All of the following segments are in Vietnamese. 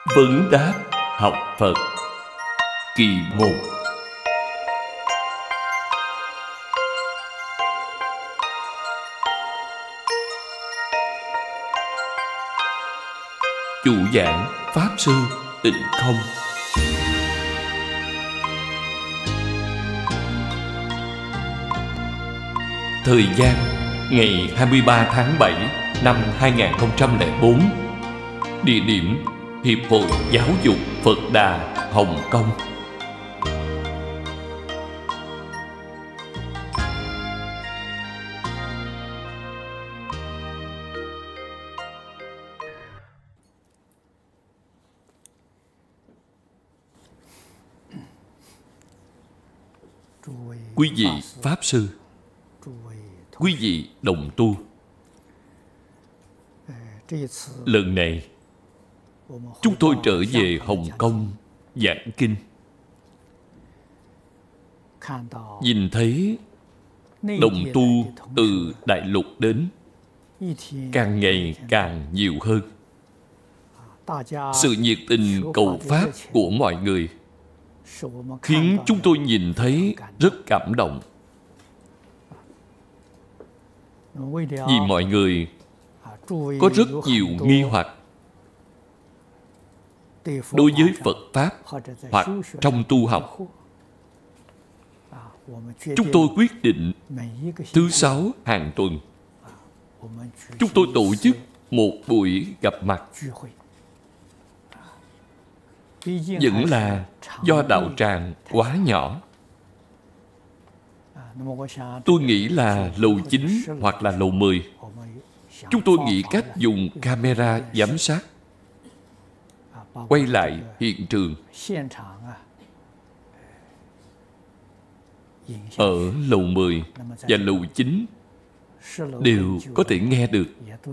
Vấn đáp học Phật kỳ 1. Chủ giảng Pháp Sư Tịnh Không. Thời gian ngày 23 tháng 7 năm 2004. Địa điểm Hiệp hội Giáo dục Phật Đà, Hồng Kông. Quý vị Pháp Sư, quý vị đồng tu, lần này chúng tôi trở về Hồng Kông giảng kinh. Nhìn thấy đồng tu từ đại lục đến càng ngày càng nhiều hơn. Sự nhiệt tình cầu Pháp của mọi người khiến chúng tôi nhìn thấy rất cảm động. Vì mọi người có rất nhiều nghi hoặc đối với Phật Pháp hoặc trong tu học. Chúng tôi quyết định thứ 6 hàng tuần chúng tôi tổ chức một buổi gặp mặt. Vẫn là do đạo tràng quá nhỏ. Tôi nghĩ là lầu 9 hoặc là lầu 10. Chúng tôi nghĩ cách dùng camera giám sát, quay lại hiện trường. Ở lầu 10 và lầu 9 đều có thể nghe được.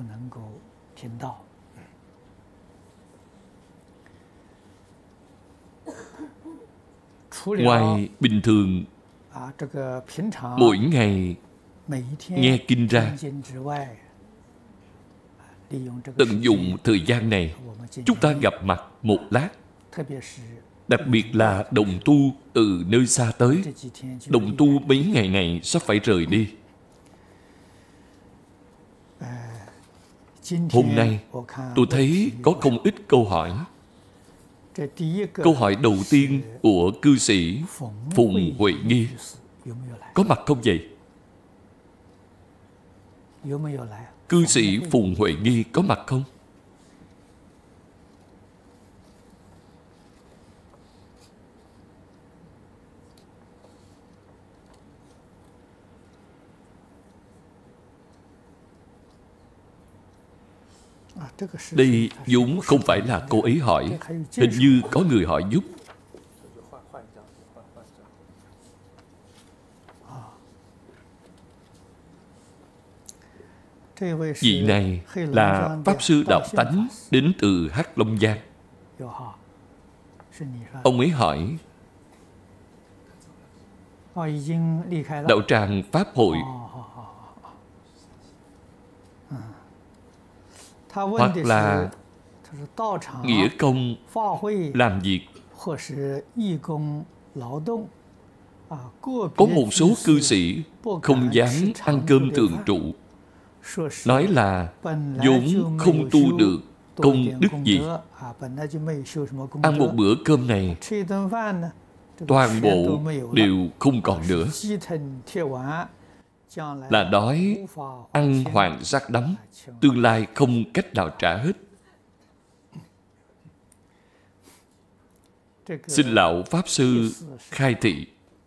Ngoài bình thường mỗi ngày nghe kinh ra, tận dụng thời gian này chúng ta gặp mặt một lát. Đặc biệt là đồng tu từ nơi xa tới. Đồng tu mấy ngày này sắp phải rời đi. Hôm nay tôi thấy có không ít câu hỏi. Câu hỏi đầu tiên của cư sĩ Phùng Huệ Nghi có mặt không vậy? Cư sĩ Phùng Huệ Nghi có mặt không? Đây vốn không phải là cô ấy hỏi. Hình như có người hỏi giúp. Vị này là Pháp Sư Đạo Tánh, đến từ Hắc Long Giang. Ông ấy hỏi đạo tràng Pháp hội hoặc là nghĩa công làm việc. Có một số cư sĩ không dám ăn cơm thường trụ, nói là vốn không tu được công đức gì. Ăn một bữa cơm này toàn bộ đều không còn nữa, là đói ăn hoàng sát đắm, tương lai không cách nào trả hết. Xin lão Pháp Sư khai thị.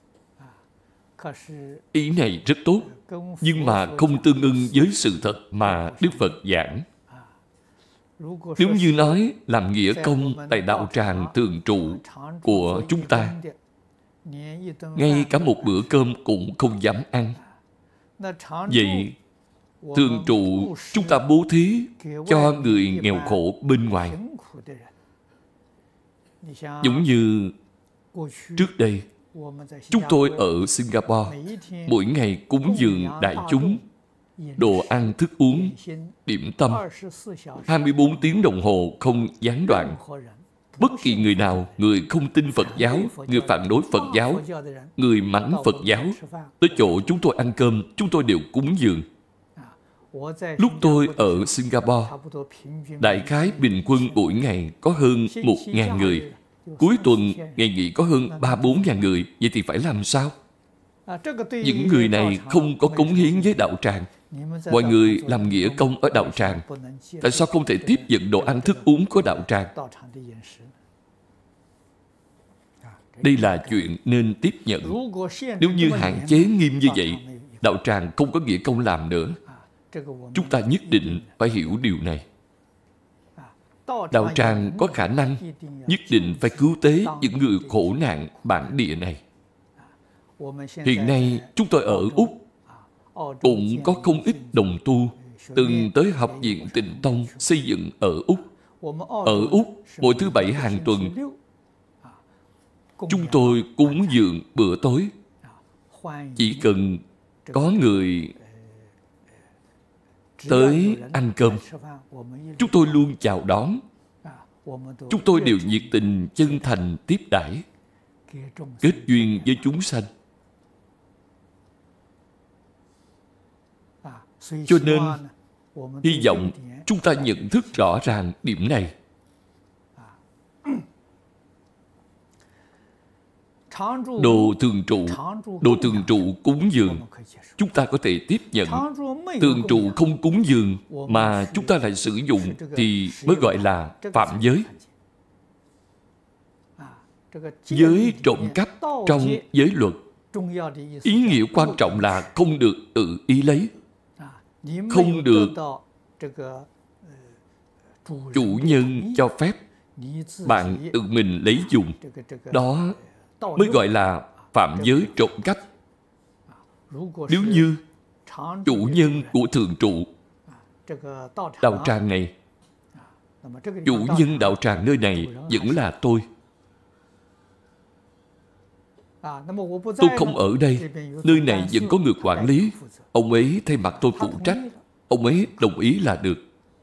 Ý này rất tốt, nhưng mà không tương ưng với sự thật mà Đức Phật giảng. Nếu như nói làm nghĩa công tại đạo tràng thường trụ của chúng ta, ngay cả một bữa cơm cũng không dám ăn, vậy thường trụ chúng ta bố thí cho người nghèo khổ bên ngoài. Giống như trước đây chúng tôi ở Singapore, mỗi ngày cúng dường đại chúng đồ ăn thức uống, điểm tâm 24 tiếng đồng hồ không gián đoạn. Bất kỳ người nào, người không tin Phật giáo, người phản đối Phật giáo, người mắng Phật giáo, tới chỗ chúng tôi ăn cơm, chúng tôi đều cúng dường. Lúc tôi ở Singapore, đại khái bình quân mỗi ngày có hơn 1.000 người. Cuối tuần, ngày nghỉ có hơn 3-4.000 người. Vậy thì phải làm sao? Những người này không có cống hiến với đạo tràng. Mọi người làm nghĩa công ở đạo tràng, tại sao không thể tiếp nhận đồ ăn thức uống của đạo tràng? Đây là chuyện nên tiếp nhận. Nếu như hạn chế nghiêm như vậy, đạo tràng không có nghĩa công làm nữa. Chúng ta nhất định phải hiểu điều này. Đạo tràng có khả năng nhất định phải cứu tế những người khổ nạn bản địa này. Hiện nay chúng tôi ở Úc cũng có không ít đồng tu từng tới học viện Tịnh Tông xây dựng ở Úc. Ở Úc, mỗi thứ Bảy hàng tuần, chúng tôi cúng dường bữa tối. Chỉ cần có người tới ăn cơm, chúng tôi luôn chào đón. Chúng tôi đều nhiệt tình, chân thành tiếp đãi, kết duyên với chúng sanh. Cho nên, hy vọng chúng ta nhận thức rõ ràng điểm này. Đồ thường trụ cúng dường, chúng ta có thể tiếp nhận. Thường trụ không cúng dường mà chúng ta lại sử dụng thì mới gọi là phạm giới. Giới trộm cắp trong giới luật, ý nghĩa quan trọng là không được tự ý lấy, không được chủ nhân cho phép, bạn tự mình lấy dùng. Đó mới gọi là phạm giới trộm cắp. Nếu như chủ nhân của thường trụ đạo tràng này, chủ nhân đạo tràng nơi này vẫn là tôi không ở đây, nơi này vẫn có người quản lý, ông ấy thay mặt tôi phụ trách, ông ấy đồng ý là được.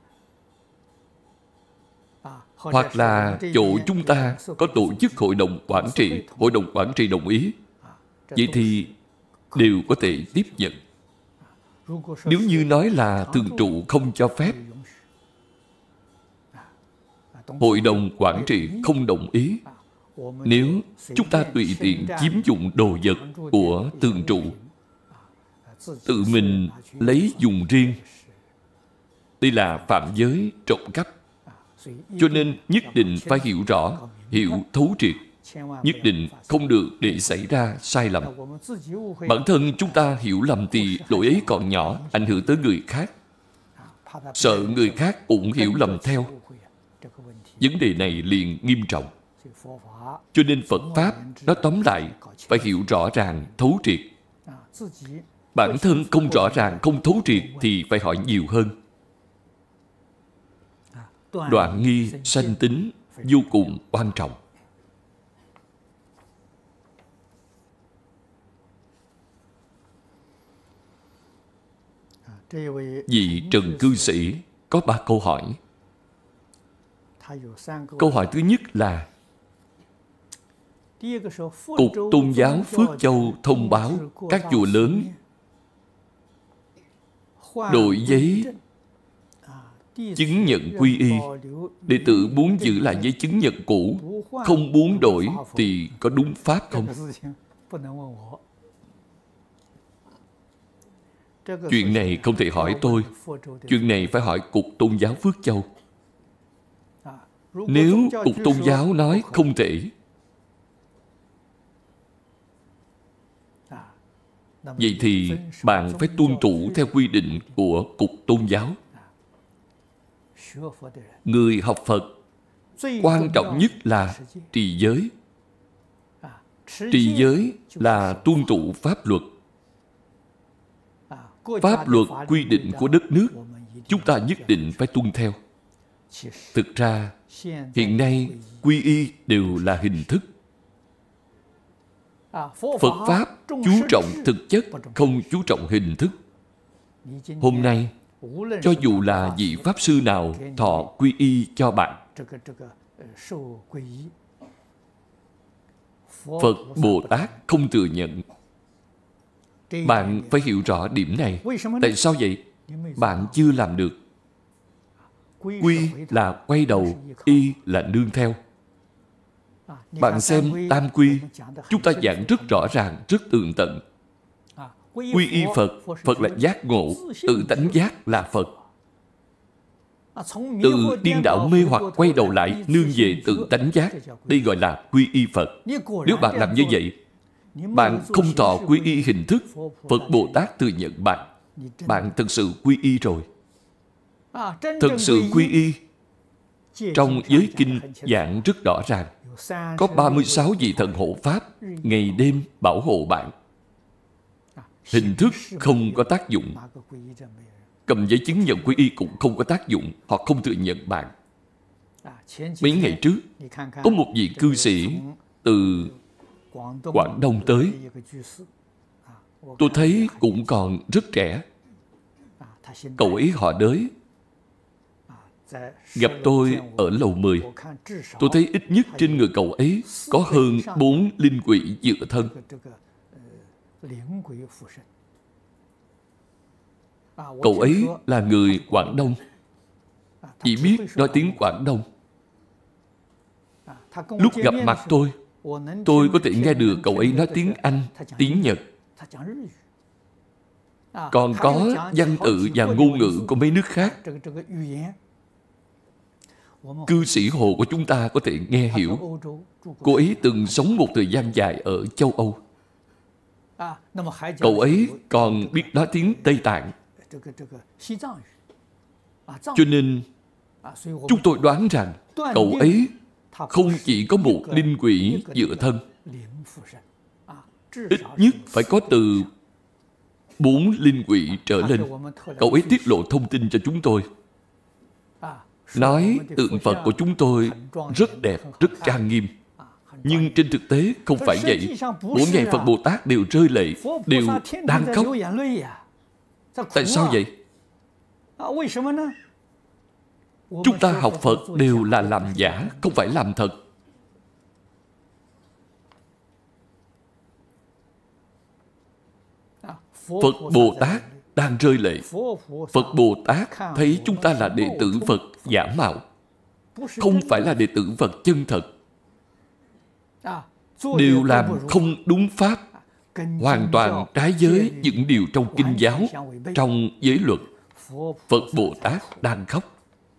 Hoặc là chỗ chúng ta có tổ chức hội đồng quản trị đồng ý, vậy thì đều có thể tiếp nhận. Nếu như nói là thường trụ không cho phép, hội đồng quản trị không đồng ý, nếu chúng ta tùy tiện chiếm dụng đồ vật của thường trụ, tự mình lấy dùng riêng, đây là phạm giới trộm cắp. Cho nên nhất định phải hiểu rõ, hiểu thấu triệt, nhất định không được để xảy ra sai lầm. Bản thân chúng ta hiểu lầm thì lỗi ấy còn nhỏ, ảnh hưởng tới người khác, sợ người khác cũng hiểu lầm theo. Vấn đề này liền nghiêm trọng. Cho nên Phật Pháp, nó tóm lại, phải hiểu rõ ràng, thấu triệt. Bản thân không rõ ràng, không thấu triệt thì phải hỏi nhiều hơn. Đoạn nghi sanh tính vô cùng quan trọng. Vị Trần cư sĩ có 3 câu hỏi. Câu hỏi thứ nhất là Cục Tôn giáo Phước Châu thông báo các chùa lớn đổi giấy chứng nhận quy y. Đệ tử muốn giữ lại giấy chứng nhận cũ, không muốn đổi thì có đúng pháp không? Chuyện này không thể hỏi tôi. Chuyện này phải hỏi Cục Tôn giáo Phước Châu. Nếu Cục Tôn giáo nói không thể, vậy thì bạn phải tuân thủ theo quy định của Cục Tôn giáo. Người học Phật, quan trọng nhất là trì giới. Trì giới là tuân thủ pháp luật. Pháp luật quy định của đất nước, chúng ta nhất định phải tuân theo. Thực ra, hiện nay quy y đều là hình thức. Phật Pháp chú trọng thực chất, không chú trọng hình thức. Hôm nay, cho dù là vị Pháp sư nào thọ quy y cho bạn, Phật Bồ Tát không thừa nhận. Bạn phải hiểu rõ điểm này. Tại sao vậy? Bạn chưa làm được. Quy là quay đầu, y là nương theo. Bạn xem tam quy, chúng ta giảng rất rõ ràng, rất tường tận. Quy y Phật, Phật là giác ngộ, tự tánh giác là Phật. Từ điên đảo mê hoặc quay đầu lại, nương về tự tánh giác. Đây gọi là quy y Phật. Nếu bạn làm như vậy, bạn không thọ quy y hình thức, Phật Bồ Tát thừa nhận bạn. Bạn thực sự quy y rồi. Thực sự quy y, trong giới kinh giảng rất rõ ràng. Có 36 vị thần hộ Pháp, ngày đêm bảo hộ bạn. Hình thức không có tác dụng. Cầm giấy chứng nhận quy y cũng không có tác dụng. Họ không thừa nhận bạn. Mấy ngày trước, có một vị cư sĩ từ Quảng Đông tới. Tôi thấy cũng còn rất trẻ. Cậu ấy họ đới. Gặp tôi ở lầu 10. Tôi thấy ít nhất trên người cậu ấy có hơn 4 linh quỷ dựa thân. Cậu ấy là người Quảng Đông, chỉ biết nói tiếng Quảng Đông. Lúc gặp mặt tôi có thể nghe được cậu ấy nói tiếng Anh, tiếng Nhật. Còn có văn tự và ngôn ngữ của mấy nước khác. Cư sĩ Hồ của chúng ta có thể nghe hiểu. Cô ấy từng sống một thời gian dài ở châu Âu. Cậu ấy còn biết nói tiếng Tây Tạng. Cho nên chúng tôi đoán rằng cậu ấy không chỉ có một linh quỷ dựa thân, ít nhất phải có từ 4 linh quỷ trở lên. Cậu ấy tiết lộ thông tin cho chúng tôi. Nói tượng Phật của chúng tôi rất đẹp, rất trang nghiêm. Nhưng trên thực tế không phải vậy. Mỗi ngày Phật Bồ Tát đều rơi lệ, đều đang khóc. Tại sao vậy? Chúng ta học Phật đều là làm giả, không phải làm thật. Phật Bồ Tát đang rơi lệ. Phật Bồ Tát thấy chúng ta là đệ tử Phật giả mạo, không phải là đệ tử Phật chân thật. Đều làm không đúng pháp, hoàn toàn trái với những điều trong kinh giáo, trong giới luật. Phật Bồ Tát đang khóc.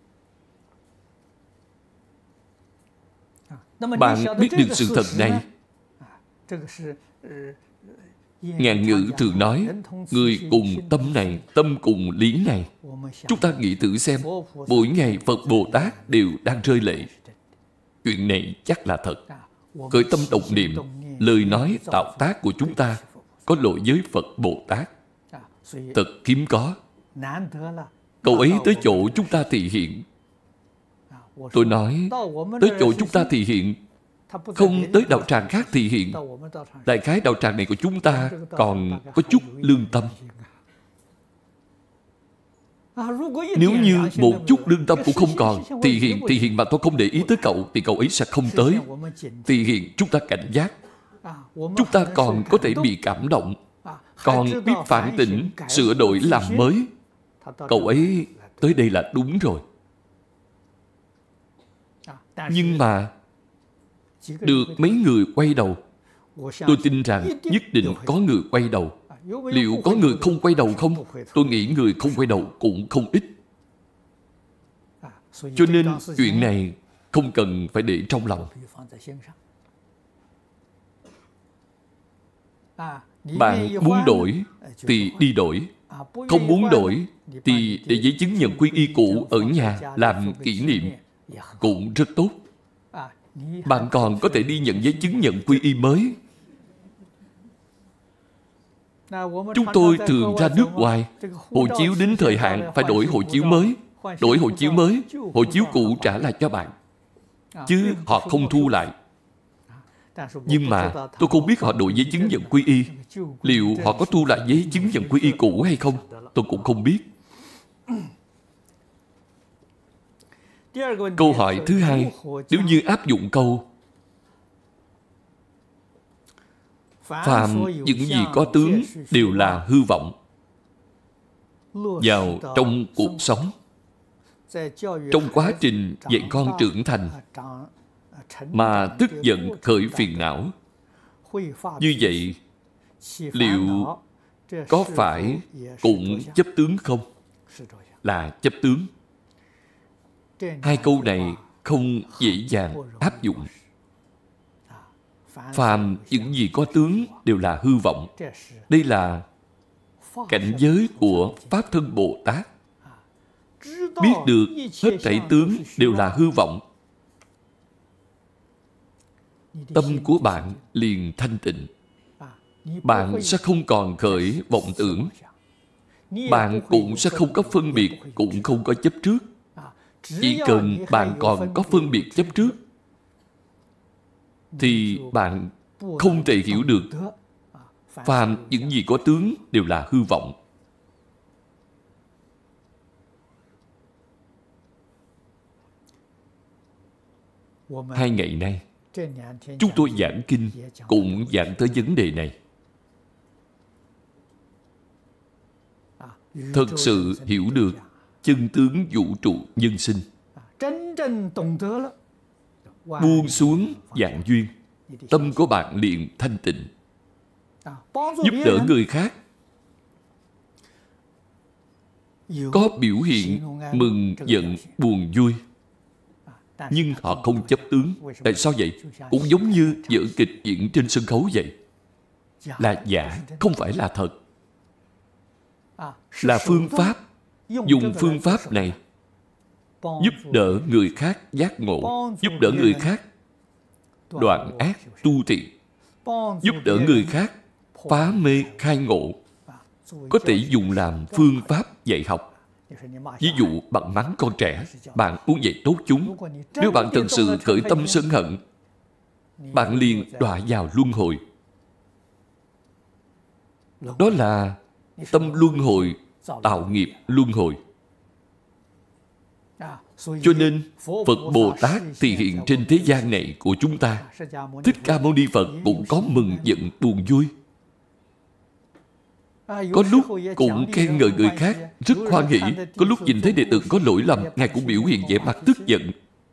Bạn biết được sự thật này. Ngạn ngữ thường nói, người cùng tâm này, tâm cùng lý này. Chúng ta nghĩ thử xem, mỗi ngày Phật Bồ Tát đều đang rơi lệ. Chuyện này chắc là thật. Khởi tâm động niệm, lời nói tạo tác của chúng ta có lỗi với Phật Bồ Tát. Thật hiếm có. Cậu ấy tới chỗ chúng ta thị hiện. Tôi nói, tới chỗ chúng ta thị hiện, không tới đạo tràng khác thị hiện. Đại khái đạo tràng này của chúng ta còn có chút lương tâm. Nếu như một chút lương tâm cũng không còn, thị hiện mà tôi không để ý tới cậu, thì cậu ấy sẽ không tới. Thị hiện chúng ta cảnh giác. Chúng ta còn có thể bị cảm động, còn biết phản tỉnh, sửa đổi làm mới. Cậu ấy tới đây là đúng rồi. Nhưng mà được mấy người quay đầu. Tôi tin rằng nhất định có người quay đầu. Liệu có người không quay đầu không? Tôi nghĩ người không quay đầu cũng không ít. Cho nên chuyện này không cần phải để trong lòng. Bạn muốn đổi thì đi đổi. Không muốn đổi thì để giấy chứng nhận quy y cũ ở nhà làm kỷ niệm cũng rất tốt. Bạn còn có thể đi nhận giấy chứng nhận quy y mới. Chúng tôi thường ra nước ngoài, hộ chiếu đến thời hạn phải đổi hộ chiếu mới. Đổi hộ chiếu mới, hộ chiếu cũ trả lại cho bạn, chứ họ không thu lại. Nhưng mà tôi không biết họ đổi giấy chứng nhận quy y, liệu họ có thu lại giấy chứng nhận quy y cũ hay không, tôi cũng không biết. Câu hỏi thứ hai, nếu như áp dụng câu phàm những gì có tướng đều là hư vọng vào trong cuộc sống, trong quá trình dạy con trưởng thành mà tức giận khởi phiền não, như vậy liệu có phải cũng chấp tướng không? Là chấp tướng. Hai câu này không dễ dàng áp dụng. Phàm những gì có tướng đều là hư vọng. Đây là cảnh giới của Pháp Thân Bồ Tát. Biết được hết thảy tướng đều là hư vọng, tâm của bạn liền thanh tịnh. Bạn sẽ không còn khởi vọng tưởng. Bạn cũng sẽ không có phân biệt, cũng không có chấp trước. Chỉ cần bạn còn có phân biệt chấp trước thì bạn không thể hiểu được phàm những gì có tướng đều là hư vọng. Hai ngày nay chúng tôi giảng kinh cũng giảng tới vấn đề này. Thật sự hiểu được chân tướng vũ trụ nhân sinh, buông xuống dạng duyên, tâm của bạn liền thanh tịnh. Giúp đỡ người khác, có biểu hiện mừng, giận, buồn, vui, nhưng họ không chấp tướng. Tại sao vậy? Cũng giống như vở kịch diễn trên sân khấu vậy. Là giả, không phải là thật. Là phương pháp. Dùng phương pháp này giúp đỡ người khác giác ngộ, giúp đỡ người khác đoạn ác tu thiện, giúp đỡ người khác phá mê khai ngộ. Có thể dùng làm phương pháp dạy học. Ví dụ bạn mắng con trẻ, bạn muốn dạy tốt chúng. Nếu bạn thật sự khởi tâm sân hận, bạn liền đọa vào luân hồi. Đó là tâm luân hồi, tạo nghiệp luân hồi. Cho nên Phật Bồ Tát thì hiện trên thế gian này của chúng ta. Thích Ca Mâu Ni Phật cũng có mừng giận buồn vui. Có lúc cũng khen ngợi người khác, rất hoan hỷ. Có lúc nhìn thấy đệ tử có lỗi lầm, Ngài cũng biểu hiện vẻ mặt tức giận.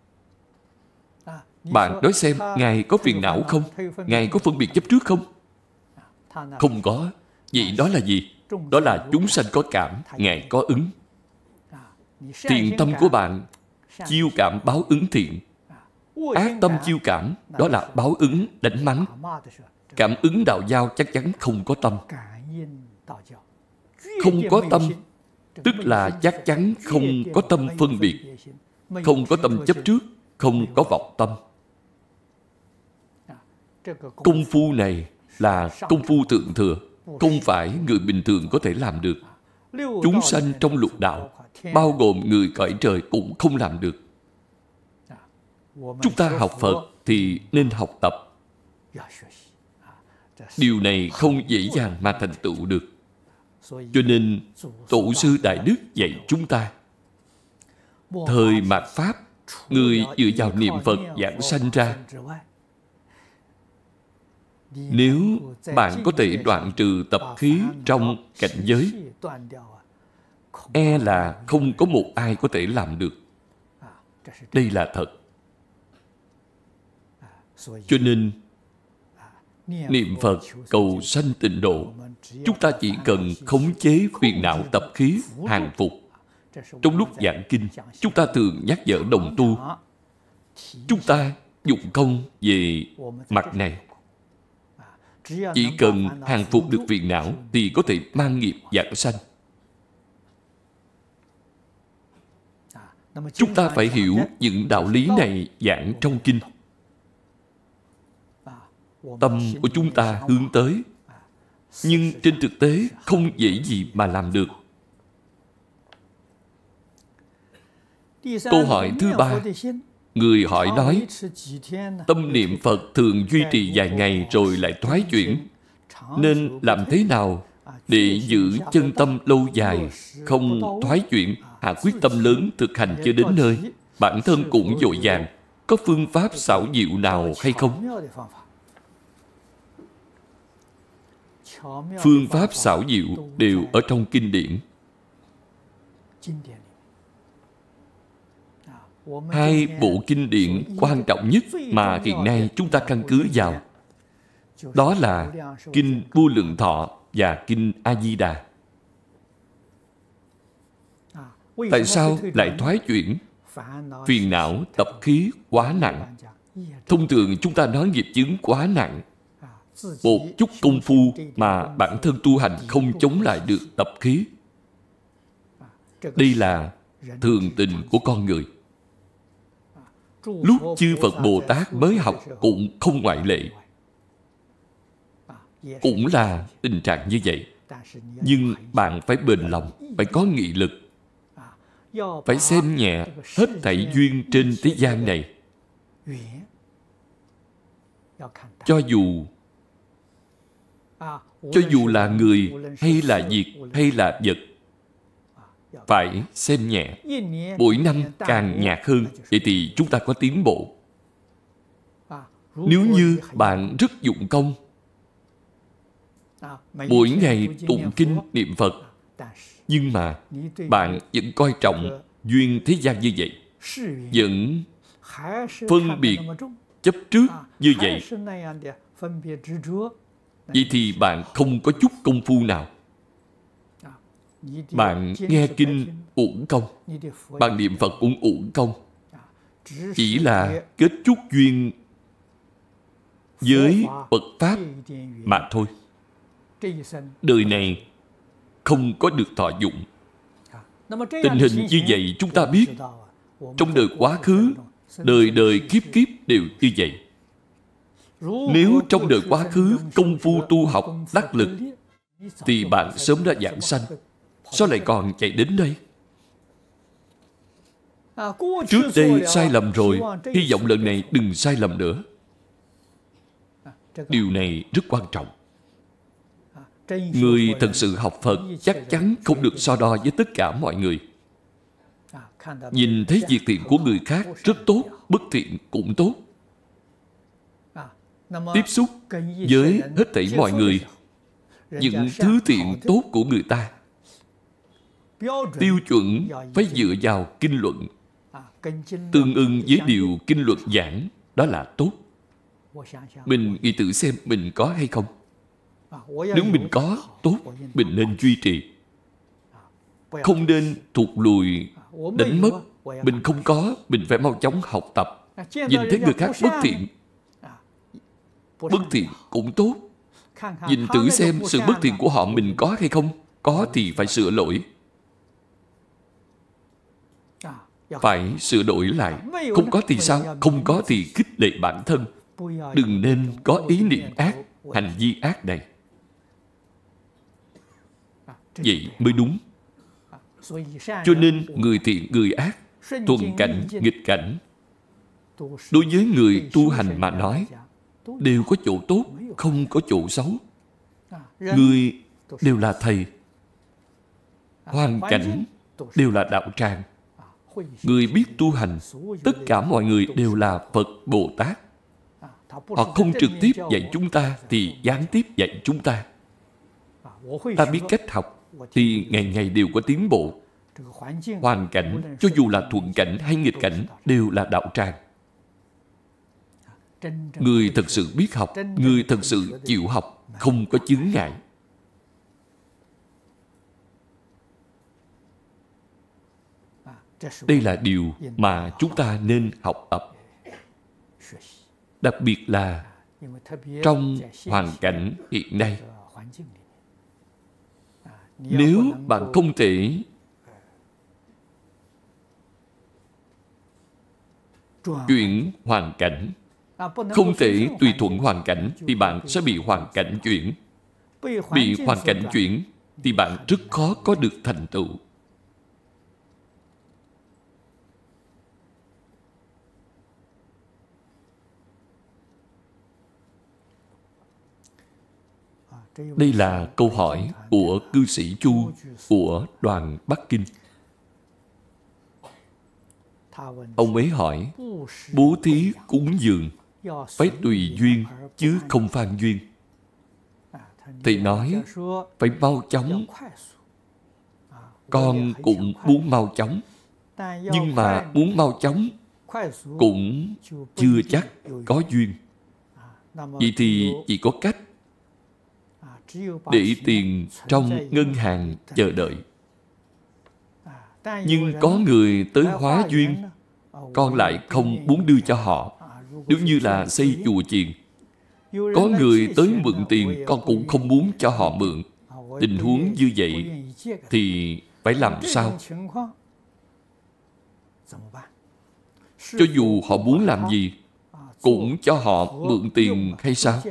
Bạn nói xem, Ngài có phiền não không? Ngài có phân biệt chấp trước không? Không có. Vậy đó là gì? Đó là chúng sanh có cảm, Ngài có ứng. Thiện tâm của bạn chiêu cảm báo ứng thiện. Ác tâm chiêu cảm, đó là báo ứng đánh mắng. Cảm ứng đạo giao chắc chắn không có tâm. Không có tâm, tức là chắc chắn không có tâm phân biệt, không có tâm chấp trước, không có vọng tâm. Công phu này là công phu thượng thừa, không phải người bình thường có thể làm được. Chúng sanh trong lục đạo, bao gồm người cõi trời cũng không làm được. Chúng ta học Phật thì nên học tập. Điều này không dễ dàng mà thành tựu được. Cho nên Tổ sư Đại Đức dạy chúng ta, thời mạt Pháp, người dựa vào niệm Phật giảng sanh ra. Nếu bạn có thể đoạn trừ tập khí trong cảnh giới, e là không có một ai có thể làm được. Đây là thật. Cho nên niệm Phật cầu sanh tịnh độ, chúng ta chỉ cần khống chế phiền não tập khí, hàng phục. Trong lúc giảng kinh, chúng ta thường nhắc nhở đồng tu, chúng ta dụng công về mặt này. Chỉ cần hàng phục được phiền não thì có thể mang nghiệp giảng sanh. Chúng ta phải hiểu những đạo lý này giảng trong kinh. Tâm của chúng ta hướng tới, nhưng trên thực tế không dễ gì mà làm được. Câu hỏi thứ ba, người hỏi nói, tâm niệm Phật thường duy trì vài ngày rồi lại thoái chuyển, nên làm thế nào để giữ chân tâm lâu dài, không thoái chuyển, hạ quyết tâm lớn thực hành cho đến nơi? bản thân cũng vội vàng. Có phương pháp xảo diệu nào hay không? Phương pháp xảo diệu đều ở trong kinh điển. Hai bộ kinh điển quan trọng nhất mà hiện nay chúng ta căn cứ vào, đó là Kinh Vô Lượng Thọ và Kinh A-di-đà. Tại sao lại thoái chuyển? Phiền não, tập khí quá nặng. Thông thường chúng ta nói nghiệp chướng quá nặng. Một chút công phu mà bản thân tu hành không chống lại được tập khí. Đây là thường tình của con người. Lúc chư Phật Bồ Tát mới học cũng không ngoại lệ. Cũng là tình trạng như vậy. Nhưng bạn phải bền lòng, phải có nghị lực, phải xem nhẹ hết thảy duyên trên thế gian này. Cho dù là người, hay là việc, hay là vật, phải xem nhẹ. Mỗi năm càng nhạt hơn, vậy thì chúng ta có tiến bộ. Nếu như bạn rất dụng công, mỗi ngày tụng kinh niệm Phật, nhưng mà bạn vẫn coi trọng duyên thế gian như vậy, vẫn phân biệt chấp trước như vậy, vậy thì bạn không có chút công phu nào. Bạn nghe kinh uổng công, bạn niệm Phật cũng uổng công. Chỉ là kết chút duyên với Phật Pháp mà thôi. Đời này không có được thọ dụng. Tình hình như vậy chúng ta biết, trong đời quá khứ, đời đời kiếp kiếp đều như vậy. Nếu trong đời quá khứ công phu tu học đắc lực, thì bạn sớm đã giảng sanh. Sao lại còn chạy đến đây? Trước đây sai lầm rồi, hy vọng lần này đừng sai lầm nữa. Điều này rất quan trọng. Người thật sự học Phật chắc chắn không được so đo với tất cả mọi người. Nhìn thấy việc thiện của người khác rất tốt, bất thiện cũng tốt. Tiếp xúc với hết thảy mọi người, những thứ thiện tốt của người ta, tiêu chuẩn phải dựa vào kinh luận, tương ưng với điều kinh luận giảng, đó là tốt. Mình nghĩ thử xem mình có hay không. Nếu mình có, tốt, mình nên duy trì. Không nên thụt lùi, đánh mất. Mình không có, mình phải mau chóng học tập. Nhìn thấy người khác bất thiện, bất thiện cũng tốt. Nhìn thử xem sự bất thiện của họ mình có hay không. Có thì phải sửa lỗi. Phải sửa đổi lại. Không có thì sao? Không có thì khích lệ bản thân. Đừng nên có ý niệm ác, hành vi ác này. Vậy mới đúng. Cho nên người thiện, người ác, thuận cảnh, nghịch cảnh, đối với người tu hành mà nói, đều có chỗ tốt, không có chỗ xấu. Người đều là thầy, hoàn cảnh đều là đạo tràng. Người biết tu hành, tất cả mọi người đều là Phật Bồ Tát. Họ không trực tiếp dạy chúng ta thì gián tiếp dạy chúng ta. Ta biết cách học thì ngày ngày đều có tiến bộ. Hoàn cảnh, cho dù là thuận cảnh hay nghịch cảnh, đều là đạo tràng. Người thật sự biết học, người thật sự chịu học, không có chướng ngại. Đây là điều mà chúng ta nên học tập. Đặc biệt là trong hoàn cảnh hiện nay. Nếu bạn không thể chuyển hoàn cảnh, không thể tùy thuận hoàn cảnh, thì bạn sẽ bị hoàn cảnh chuyển. Bị hoàn cảnh chuyển thì bạn rất khó có được thành tựu. Đây là câu hỏi của cư sĩ Chu của đoàn Bắc Kinh. Ông ấy hỏi, bố thí cúng dường phải tùy duyên chứ không phan duyên. Thầy nói, phải mau chóng. Con cũng muốn mau chóng, nhưng mà muốn mau chóng cũng chưa chắc có duyên. Vậy thì chỉ có cách để tiền trong ngân hàng chờ đợi. Nhưng có người tới hóa duyên, con lại không muốn đưa cho họ. Nếu như là xây chùa chiền, có người tới mượn tiền, con cũng không muốn cho họ mượn. Tình huống như vậy thì phải làm sao? Cho dù họ muốn làm gì, cũng cho họ mượn tiền hay sao?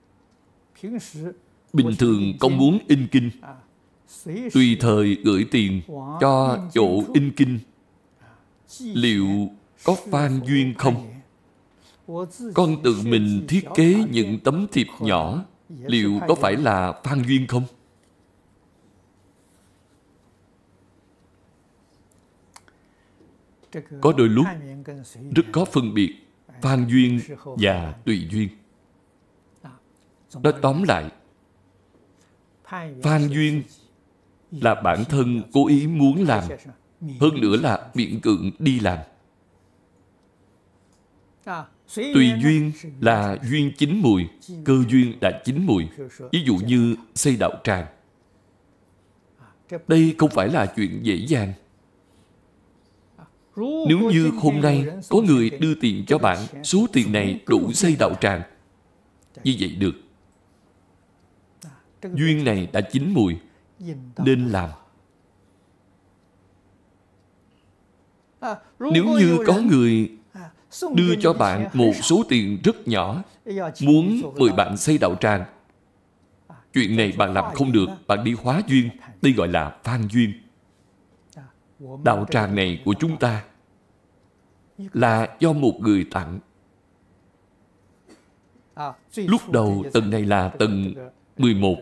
Bình thường con muốn in kinh, tùy thời gửi tiền cho chỗ in kinh, liệu có phan duyên không? Con tự mình thiết kế những tấm thiệp nhỏ, liệu có phải là phan duyên không? Có đôi lúc rất có phân biệt phan duyên và tùy duyên. Nói tóm lại, phan duyên là bản thân cố ý muốn làm, hơn nữa là miễn cưỡng đi làm. Tùy duyên là duyên chín mùi, cơ duyên đã chín mùi. Ví dụ như xây đạo tràng, đây không phải là chuyện dễ dàng. Nếu như hôm nay có người đưa tiền cho bạn, số tiền này đủ xây đạo tràng, như vậy được. Duyên này đã chín mùi, nên làm. Nếu như có người đưa cho bạn một số tiền rất nhỏ, muốn mời bạn xây đạo tràng, chuyện này bạn làm không được, bạn đi hóa duyên, đây gọi là phan duyên. Đạo tràng này của chúng ta là do một người tặng. Lúc đầu tầng này là tầng 11,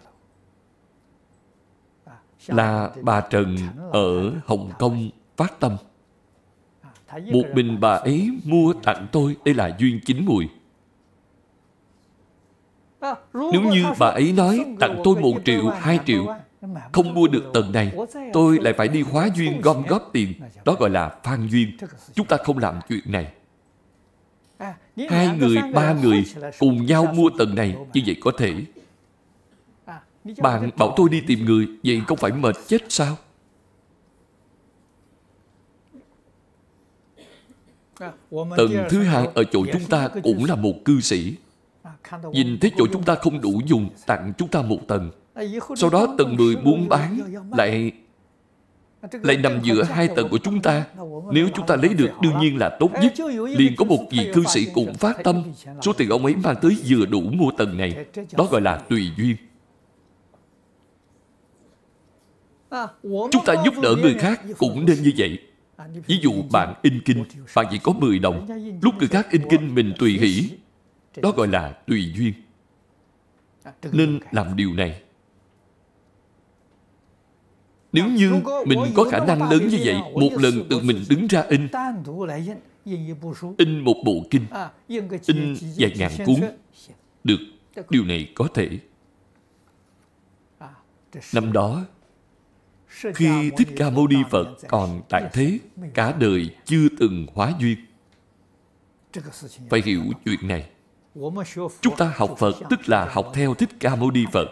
là bà Trần ở Hồng Kông phát tâm. Một mình bà ấy mua tặng tôi, đây là duyên chín mùi. Nếu như bà ấy nói tặng tôi 1 triệu, 2 triệu, không mua được tầng này, tôi lại phải đi hóa duyên gom góp tiền, đó gọi là phan duyên. Chúng ta không làm chuyện này. 2 người, 3 người cùng nhau mua tầng này, như vậy có thể. Bạn bảo tôi đi tìm người, vậy không phải mệt chết sao? Tầng thứ 2 ở chỗ chúng ta cũng là một cư sĩ. Nhìn thấy chỗ chúng ta không đủ dùng, tặng chúng ta 1 tầng. Sau đó tầng 10 muốn bán, lại nằm giữa 2 tầng của chúng ta. Nếu chúng ta lấy được đương nhiên là tốt nhất. Liền có một vị cư sĩ cũng phát tâm, số tiền ông ấy mang tới vừa đủ mua tầng này. Đó gọi là tùy duyên. Chúng ta giúp đỡ người khác cũng nên như vậy. Ví dụ bạn in kinh, bạn chỉ có 10 đồng, lúc người khác in kinh mình tùy hỷ, đó gọi là tùy duyên. Nên làm điều này. Nếu như mình có khả năng lớn như vậy, một lần tự mình đứng ra in một bộ kinh, in vài ngàn cuốn, được, điều này có thể. Năm đó, khi Thích Ca Mâu Ni Phật còn tại thế, cả đời chưa từng hóa duyên. Phải hiểu chuyện này. Chúng ta học Phật tức là học theo Thích Ca Mâu Ni Phật.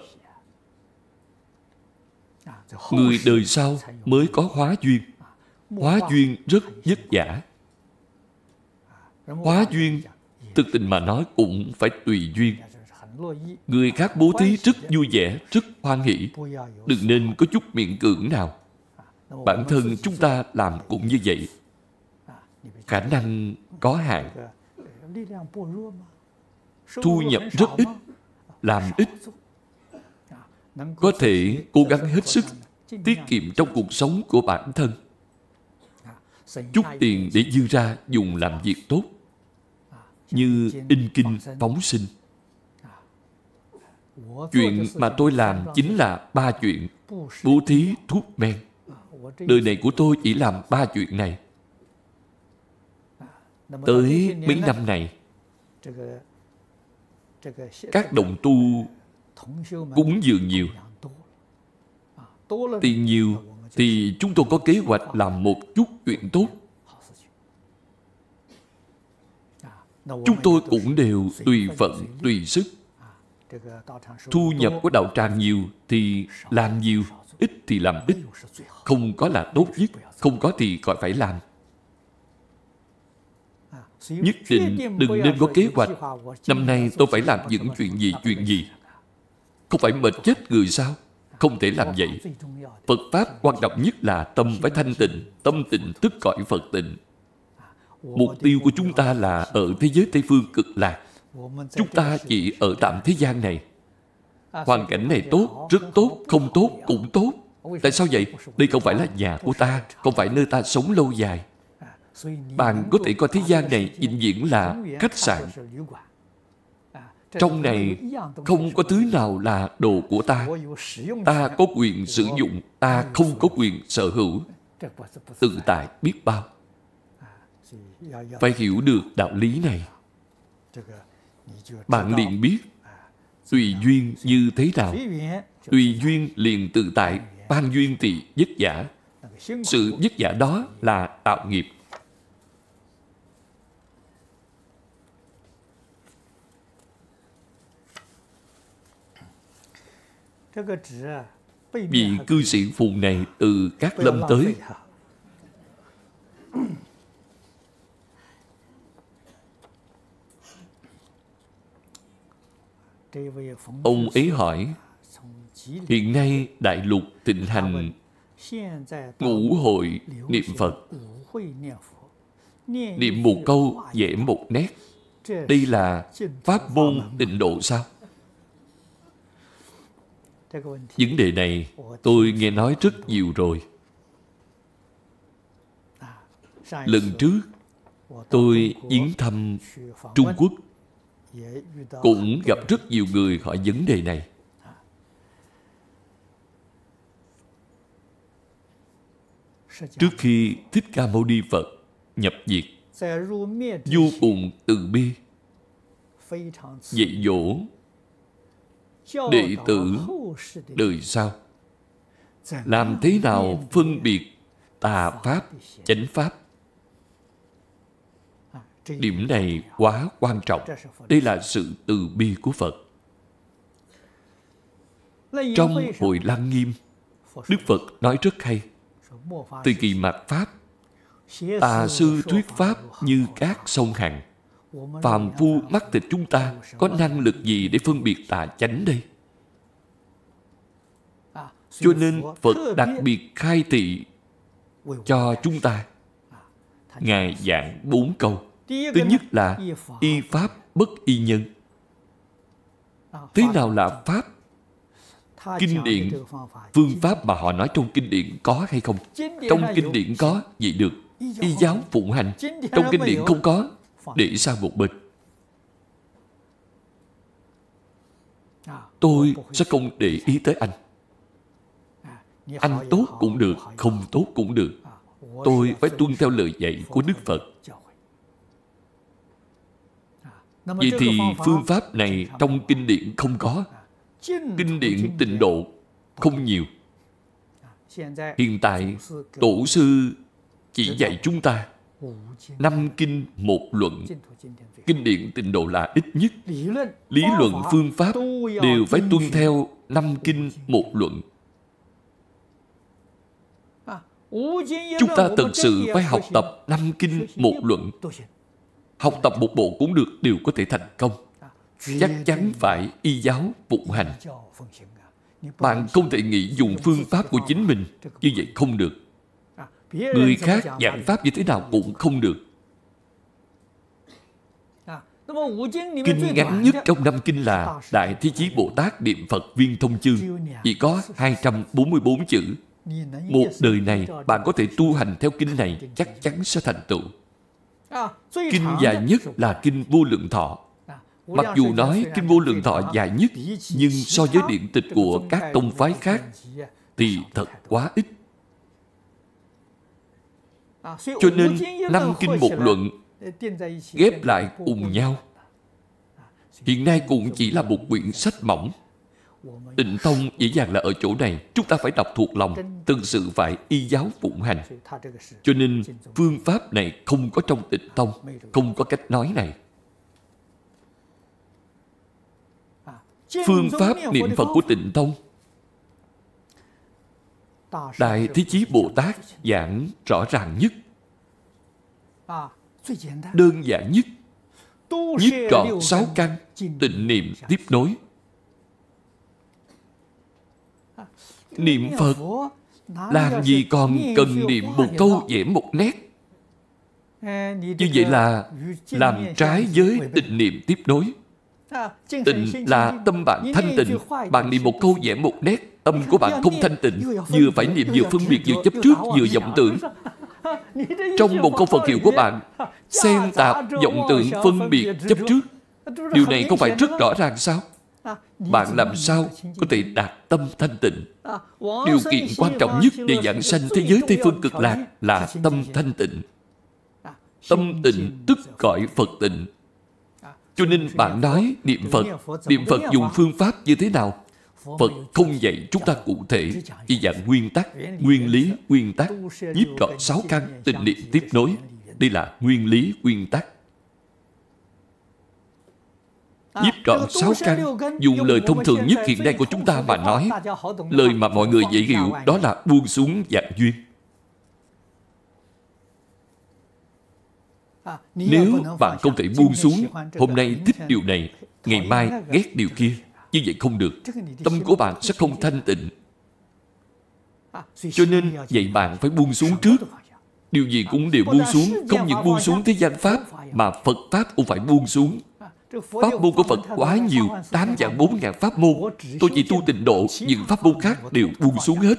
Người đời sau mới có hóa duyên. Hóa duyên rất vất vả. Hóa duyên, thực tình mà nói cũng phải tùy duyên. Người khác bố thí rất vui vẻ, rất hoan hỷ. Đừng nên có chút miễn cưỡng nào. Bản thân chúng ta làm cũng như vậy. Khả năng có hạn. Thu nhập rất ít, làm ít. Có thể cố gắng hết sức tiết kiệm trong cuộc sống của bản thân. Chút tiền để dư ra dùng làm việc tốt, như in kinh phóng sinh. Chuyện mà tôi làm chính là 3 chuyện: bố thí, thuốc men. Đời này của tôi chỉ làm 3 chuyện này. Tới mấy năm này, các đồng tu cúng dường nhiều. Tiền nhiều thì chúng tôi có kế hoạch làm một chút chuyện tốt. Chúng tôi cũng đều tùy phận, tùy sức. Thu nhập của đạo tràng nhiều thì làm nhiều, ít thì làm ít. Không có là tốt nhất, không có thì gọi phải làm. Nhất định đừng nên có kế hoạch. Năm nay tôi phải làm những chuyện gì. Không phải mệt chết người sao? Không thể làm vậy. Phật Pháp quan trọng nhất là tâm phải thanh tịnh. Tâm tịnh tức cõi Phật tịnh. Mục tiêu của chúng ta là ở thế giới Tây Phương cực lạc. Chúng ta chỉ ở tạm thế gian này. Hoàn cảnh này tốt, rất tốt, không tốt cũng tốt. Tại sao vậy? Đây không phải là nhà của ta, không phải nơi ta sống lâu dài. Bạn có thể coi thế gian này vĩnh viễn là khách sạn. Trong này không có thứ nào là đồ của ta. Ta có quyền sử dụng, ta không có quyền sở hữu. Tự tại biết bao. Phải hiểu được đạo lý này. Bạn liền biết tùy duyên như thế nào. Tùy duyên liền tự tại, ban duyên thì vất vả. Sự vất vả đó là tạo nghiệp. Vị cư sĩ phù này từ Cát Lâm tới. Ông ấy hỏi, hiện nay Đại Lục thịnh hành ngũ hội niệm Phật. Niệm một câu vẽ một nét. Đây là pháp môn tịnh độ sao? Vấn đề này tôi nghe nói rất nhiều rồi. Lần trước tôi viếng thăm Trung Quốc, cũng gặp rất nhiều người hỏi vấn đề này. Trước khi Thích Ca Mâu Ni Phật nhập diệt, vô cùng từ bi dạy dỗ đệ tử đời sau làm thế nào phân biệt tà pháp, chánh pháp. Điểm này quá quan trọng. Đây là sự từ bi của Phật. Trong Hội Lăng Nghiêm, Đức Phật nói rất hay. Từ kỳ mạt Pháp, tà sư thuyết Pháp như các sông Hằng. Phàm phu mắc thịt chúng ta có năng lực gì để phân biệt tà chánh đây? Cho nên Phật đặc biệt khai thị cho chúng ta. Ngài giảng 4 câu. Thứ nhất là y pháp bất y nhân. Thế nào là pháp? Kinh điển, phương pháp mà họ nói trong kinh điển có hay không? Trong kinh điển có, vậy được. Y giáo phụng hành. Trong kinh điển không có, để sang một bên. Tôi sẽ không để ý tới anh. Anh tốt cũng được, không tốt cũng được. Tôi phải tuân theo lời dạy của Đức Phật. Vậy thì phương pháp này trong kinh điển không có. Kinh điển tịnh độ không nhiều. Hiện tại Tổ sư chỉ dạy chúng ta 5 kinh 1 luận. Kinh điển tịnh độ là ít nhất. Lý luận phương pháp đều phải tuân theo 5 kinh 1 luận. Chúng ta thật sự phải học tập 5 kinh 1 luận. Học tập một bộ cũng được, đều có thể thành công. Chắc chắn phải y giáo phụng hành. Bạn không thể nghĩ dùng phương pháp của chính mình. Như vậy không được. Người khác giảng pháp như thế nào cũng không được. Kinh ngắn nhất trong 5 kinh là Đại Thế Chí Bồ Tát Niệm Phật Viên Thông Chương. Chỉ có 244 chữ. Một đời này bạn có thể tu hành theo kinh này, chắc chắn sẽ thành tựu. Kinh dài nhất là Kinh Vô Lượng Thọ. Mặc dù nói Kinh Vô Lượng Thọ dài nhất, nhưng so với điển tịch của các tông phái khác thì thật quá ít. Cho nên 5 kinh 1 luận ghép lại cùng nhau. Hiện nay cũng chỉ là một quyển sách mỏng. Tịnh tông dễ dàng là ở chỗ này. Chúng ta phải đọc thuộc lòng, thực sự phải y giáo phụng hành. Cho nên phương pháp này không có trong tịnh tông, không có cách nói này. Phương pháp niệm Phật của tịnh tông, Đại Thế Chí Bồ Tát giảng rõ ràng nhất, đơn giản nhất, nhiếp trọn 6 căn, tịnh niệm tiếp nối. Niệm Phật làm gì còn cần niệm một câu vẽ một nét. Như vậy là làm trái với tịnh niệm tiếp nối. Tịnh là tâm bạn thanh tịnh. Bạn niệm một câu vẽ một nét, tâm của bạn không thanh tịnh. Vừa phải niệm vừa phân biệt, vừa chấp trước, vừa vọng tưởng. Trong một câu Phật hiệu của bạn xen tạp vọng tưởng, phân biệt, chấp trước. Điều này không phải rất rõ ràng sao? Bạn làm sao có thể đạt tâm thanh tịnh? Điều kiện quan trọng nhất để giảng sanh thế giới Tây Phương Cực Lạc là tâm thanh tịnh. Tâm tịnh tức gọi Phật tịnh. Cho nên bạn nói niệm Phật dùng phương pháp như thế nào? Phật không dạy chúng ta cụ thể, chỉ giảng nguyên tắc, nguyên lý, nguyên tắc, nhiếp trọn 6 căn, tịnh niệm tiếp nối. Đây là nguyên lý, nguyên tắc. Nhiếp trọn 6 căn, dùng lời thông thường nhất hiện nay của chúng ta mà nói, lời mà mọi người dễ hiểu, đó là buông xuống dạng duyên. Nếu bạn không thể buông xuống, hôm nay thích điều này, ngày mai ghét điều kia, như vậy không được. Tâm của bạn sẽ không thanh tịnh. Cho nên vậy bạn phải buông xuống trước. Điều gì cũng đều buông xuống. Không những buông xuống thế gian Pháp, mà Phật Pháp cũng phải buông xuống. Pháp môn của Phật quá nhiều, 8.400.000 pháp môn. Tôi chỉ tu tịnh độ, những pháp môn khác đều buông xuống hết.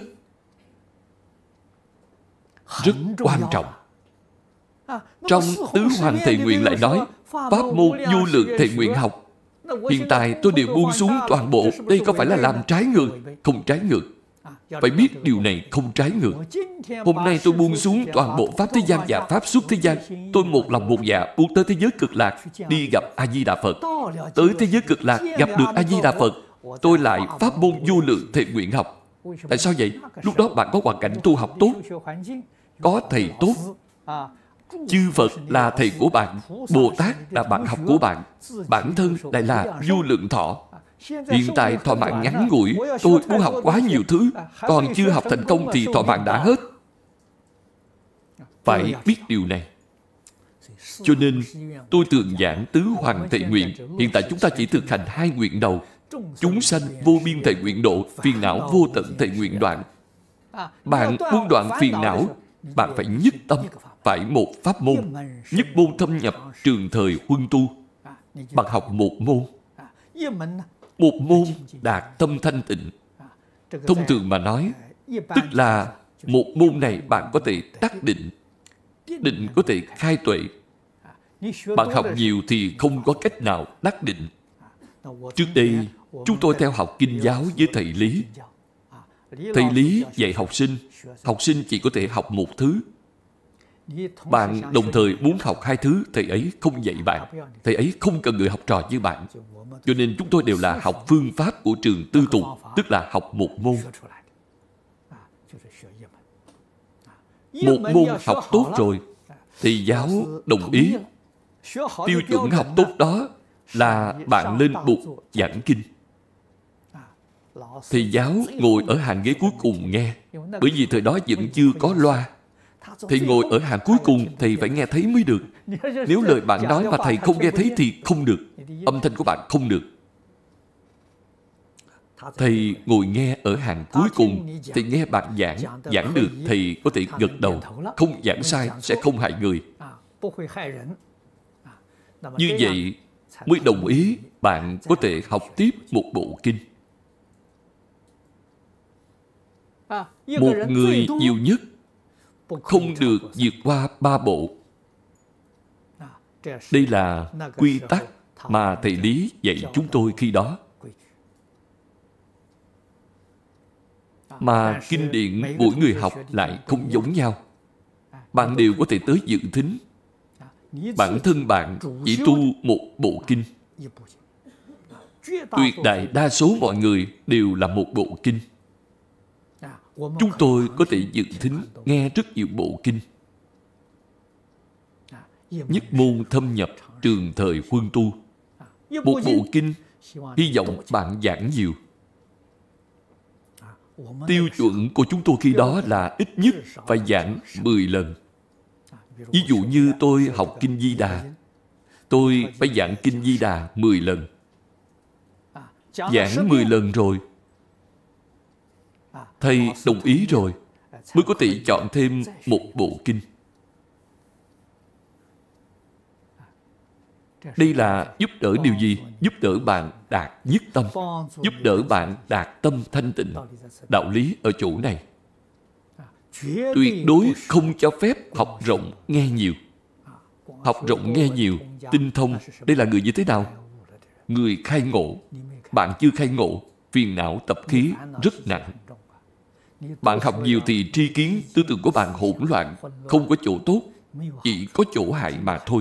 Rất quan trọng. Trong Tứ Hoàng Thệ Nguyện lại nói, pháp môn vô lượng thệ nguyện học. Hiện tại tôi đều buông xuống toàn bộ. Đây có phải là làm trái ngược? Không trái ngược. Phải biết điều này không trái ngược. Hôm nay tôi buông xuống toàn bộ pháp thế gian và pháp xuất thế gian. Tôi một lòng một dạ buông tới thế giới cực lạc, đi gặp A-di-đà Phật. Tới thế giới cực lạc gặp được A-di-đà Phật, tôi lại pháp môn vô lượng thệ nguyện học. Tại sao vậy? Lúc đó bạn có hoàn cảnh tu học tốt, có thầy tốt. Chư Phật là thầy của bạn, Bồ Tát là bạn học của bạn, bản thân lại là vô lượng thọ. Hiện tại thọ mạng ngắn ngủi, tôi muốn học quá nhiều thứ, còn chưa học thành công thì thọ mạng đã hết. Phải biết điều này. Cho nên tôi thường giảng Tứ Hoàng Thệ Nguyện. Hiện tại chúng ta chỉ thực hành 2 nguyện đầu. Chúng sanh vô biên thệ nguyện độ, phiền não vô tận thệ nguyện đoạn. Bạn muốn đoạn phiền não, bạn phải nhất tâm, phải một pháp môn. Nhất môn thâm nhập, trường thời huân tu. Bạn học một môn. Một môn đạt tâm thanh tịnh. Thông thường mà nói, tức là một môn này bạn có thể đắc định. Định có thể khai tuệ. Bạn học nhiều thì không có cách nào đắc định. Trước đây, chúng tôi theo học kinh giáo với thầy Lý. Thầy Lý dạy học sinh chỉ có thể học một thứ. Bạn đồng thời muốn học 2 thứ, thầy ấy không dạy bạn. Thầy ấy không cần người học trò như bạn. Cho nên chúng tôi đều là học phương pháp của trường tư thục, tức là học một môn. Một môn học tốt rồi, thầy giáo đồng ý. Tiêu chuẩn học tốt đó là bạn lên bục giảng kinh. Thầy giáo ngồi ở hàng ghế cuối cùng nghe. Bởi vì thời đó vẫn chưa có loa. Thầy ngồi ở hàng cuối cùng, thầy phải nghe thấy mới được. Nếu lời bạn nói mà thầy không nghe thấy thì không được. Âm thanh của bạn không được. Thầy ngồi nghe ở hàng cuối cùng. Thầy nghe bạn giảng được, thầy có thể gật đầu. Không giảng sai, sẽ không hại người. Như vậy mới đồng ý bạn có thể học tiếp một bộ kinh. Một người nhiều nhất không được vượt qua 3 bộ. Đây là quy tắc mà thầy Lý dạy chúng tôi khi đó. Mà kinh điển mỗi người học lại không giống nhau. Bạn đều có thể tới dự thính. bản thân bạn chỉ tu một bộ kinh. Tuyệt đại đa số mọi người đều là một bộ kinh. Chúng tôi có thể dự thính nghe rất nhiều bộ kinh. Nhất môn thâm nhập, trường thời huân tu. Một bộ kinh, hy vọng bạn giảng nhiều. Tiêu chuẩn của chúng tôi khi đó là ít nhất phải giảng 10 lần. Ví dụ như tôi học Kinh Di Đà, tôi phải giảng Kinh Di Đà 10 lần. Giảng 10 lần rồi, thầy đồng ý rồi, mới có thể chọn thêm một bộ kinh. Đây là giúp đỡ điều gì? Giúp đỡ bạn đạt nhất tâm, giúp đỡ bạn đạt tâm thanh tịnh. Đạo lý ở chỗ này. Tuyệt đối không cho phép học rộng nghe nhiều. Học rộng nghe nhiều, tinh thông, đây là người như thế nào? Người khai ngộ. Bạn chưa khai ngộ, phiền não tập khí rất nặng. Bạn học nhiều thì tri kiến, tư tưởng của bạn hỗn loạn, không có chỗ tốt, chỉ có chỗ hại mà thôi.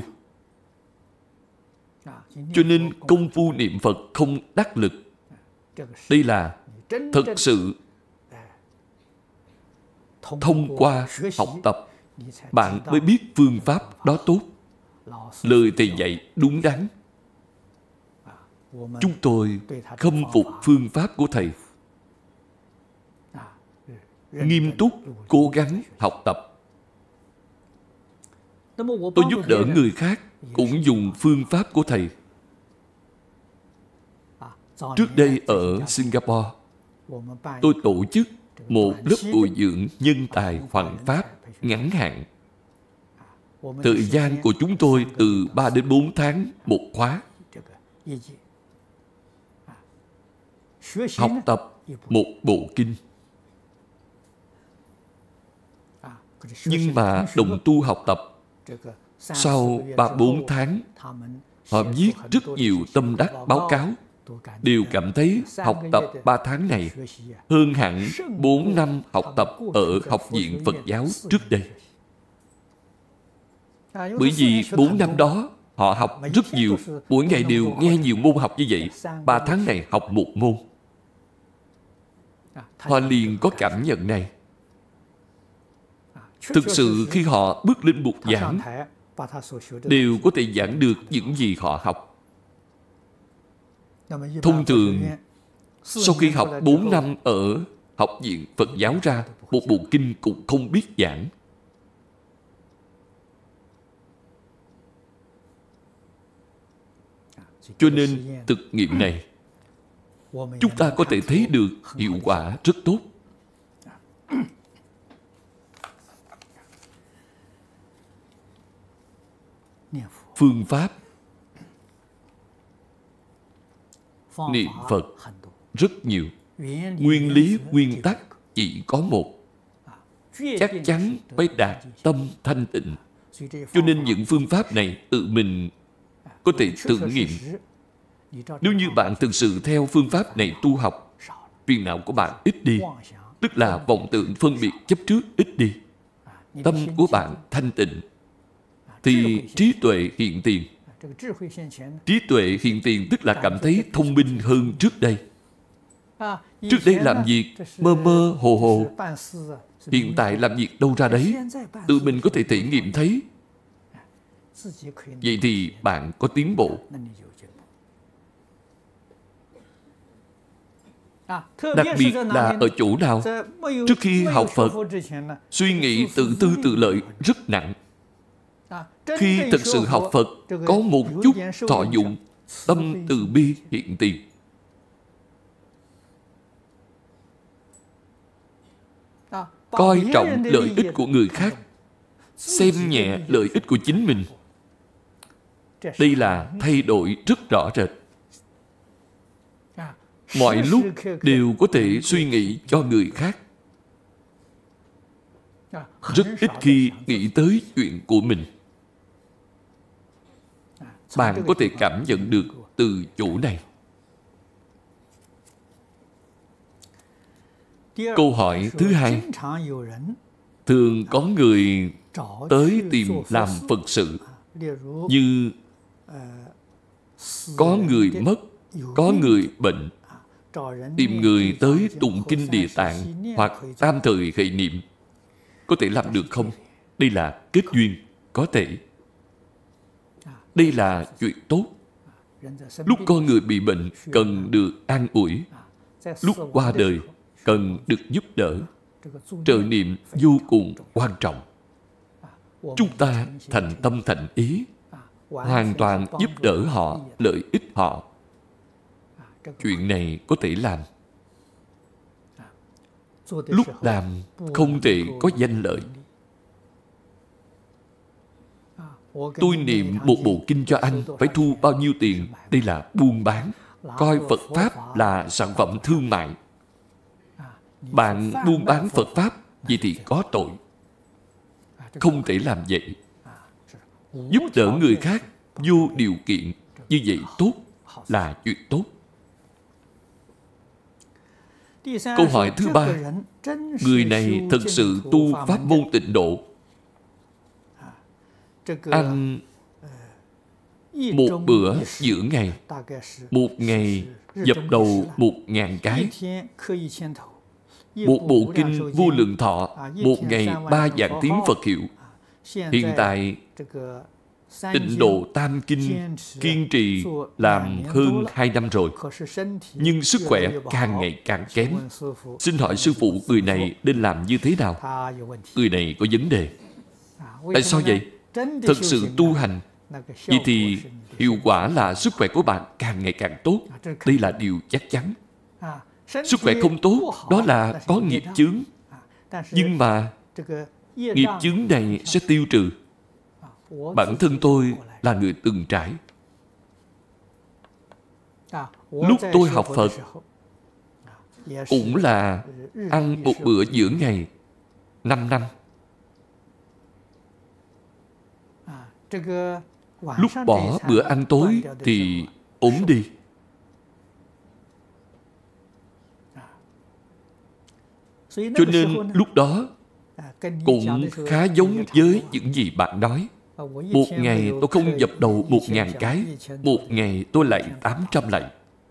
Cho nên công phu niệm Phật không đắc lực. Đây là thật sự thông qua học tập, bạn mới biết phương pháp đó tốt. Lời thầy dạy đúng đắn. Chúng tôi khâm phục phương pháp của thầy. Nghiêm túc, cố gắng học tập. Tôi giúp đỡ người khác cũng dùng phương pháp của thầy. Trước đây ở Singapore, tôi tổ chức một lớp bồi dưỡng nhân tài hoằng pháp ngắn hạn. Thời gian của chúng tôi từ 3 đến 4 tháng một khóa. Học tập một bộ kinh. Nhưng mà đồng tu học tập, sau 3-4 tháng, họ viết rất nhiều tâm đắc báo cáo, đều cảm thấy học tập 3 tháng này hơn hẳn 4 năm học tập ở Học viện Phật giáo trước đây. Bởi vì 4 năm đó, họ học rất nhiều, mỗi ngày đều nghe nhiều môn học như vậy. 3 tháng này học một môn. Họ liền có cảm nhận này. Thực sự khi họ bước lên bục giảng, đều có thể giảng được những gì họ học. Thông thường, sau khi học 4 năm ở Học viện Phật giáo ra, một bộ kinh cũng không biết giảng. Cho nên, thực nghiệm này, chúng ta có thể thấy được hiệu quả rất tốt. Phương pháp niệm Phật rất nhiều. Nguyên lý, nguyên tắc chỉ có một. Chắc chắn phải đạt tâm thanh tịnh. Cho nên những phương pháp này tự mình có thể thử nghiệm. Nếu như bạn thực sự theo phương pháp này tu học, phiền não của bạn ít đi, tức là vọng tưởng phân biệt chấp trước ít đi. Tâm của bạn thanh tịnh, thì trí tuệ hiện tiền. Trí tuệ hiện tiền tức là cảm thấy thông minh hơn trước đây. Trước đây làm việc mơ mơ hồ hồ, hiện tại làm việc đâu ra đấy, tự mình có thể thể nghiệm thấy. Vậy thì bạn có tiến bộ. Đặc biệt là ở chỗ nào? Trước khi học Phật, suy nghĩ tự tư tự lợi rất nặng. Khi thật sự học Phật, có một chút thọ dụng, tâm từ bi hiện tiền. Coi trọng lợi ích của người khác, xem nhẹ lợi ích của chính mình. Đây là thay đổi rất rõ rệt. Mọi lúc đều có thể suy nghĩ cho người khác. Rất ít khi nghĩ tới chuyện của mình. Bạn có thể cảm nhận được từ chỗ này. Câu hỏi thứ hai. Thường có người tới tìm làm Phật sự. Như có người mất, có người bệnh, tìm người tới tụng kinh Địa Tạng hoặc tam thời khệ niệm, có thể làm được không? Đây là kết duyên, có thể. Đây là chuyện tốt. Lúc con người bị bệnh cần được an ủi, lúc qua đời cần được giúp đỡ. Trợ niệm vô cùng quan trọng. Chúng ta thành tâm thành ý, hoàn toàn giúp đỡ họ, lợi ích họ. Chuyện này có thể làm. Lúc làm không thể có danh lợi. Tôi niệm một bộ kinh cho anh phải thu bao nhiêu tiền? Đây là buôn bán. Coi Phật Pháp là sản phẩm thương mại. Bạn buôn bán Phật Pháp, vậy thì có tội. Không thể làm vậy. Giúp đỡ người khác vô điều kiện, như vậy tốt, là chuyện tốt. Câu hỏi thứ ba, người này thực sự tu pháp môn tịnh độ. Ăn một bữa giữa ngày, một ngày dập đầu 1000 cái. Một bộ kinh Vô Lượng Thọ, một ngày 3 vạn tiếng Phật hiệu. Hiện tại Tịnh Độ Tam Kinh kiên trì làm hơn 2 năm rồi, nhưng sức khỏe càng ngày càng kém. Xin hỏi sư phụ, người này nên làm như thế nào? Người này có vấn đề. Tại sao vậy? Thật sự tu hành, vậy thì hiệu quả là sức khỏe của bạn càng ngày càng tốt. Đây là điều chắc chắn. Sức khỏe không tốt, đó là có nghiệp chướng. Nhưng mà nghiệp chướng này sẽ tiêu trừ. Bản thân tôi là người từng trải. Lúc tôi học Phật, cũng là ăn một bữa giữa ngày 5 năm. Lúc bỏ bữa ăn tối thì ốm đi. Cho nên lúc đó cũng khá giống với những gì bạn nói. Một ngày tôi không dập đầu 1000 cái, một ngày tôi lạy 800 lạy.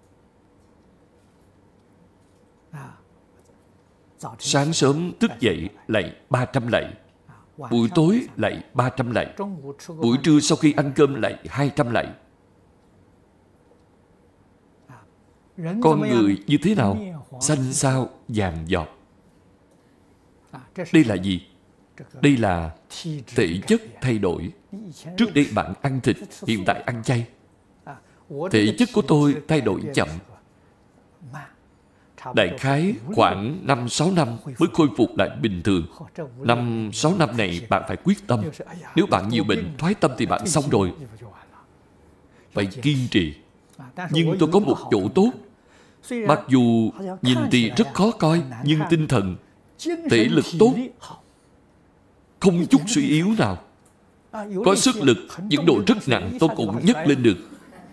Sáng sớm thức dậy lạy 300 lạy, buổi tối lạy 300 lạy, buổi trưa sau khi ăn cơm lạy 200 lạy. Con người như thế nào? Xanh xao vàng giọt. Đây là gì? Đây là thể chất thay đổi. Trước đây bạn ăn thịt, hiện tại ăn chay. Thể chất của tôi thay đổi chậm. Đại khái khoảng 5-6 năm mới khôi phục lại bình thường. 5-6 năm này bạn phải quyết tâm. Nếu bạn nhiều bệnh, thoái tâm thì bạn xong rồi. Phải kiên trì. Nhưng tôi có một chỗ tốt. Mặc dù nhìn thì rất khó coi, nhưng tinh thần, thể lực tốt, không chút suy yếu nào. Có sức lực, những độ rất nặng tôi cũng nhấc lên được.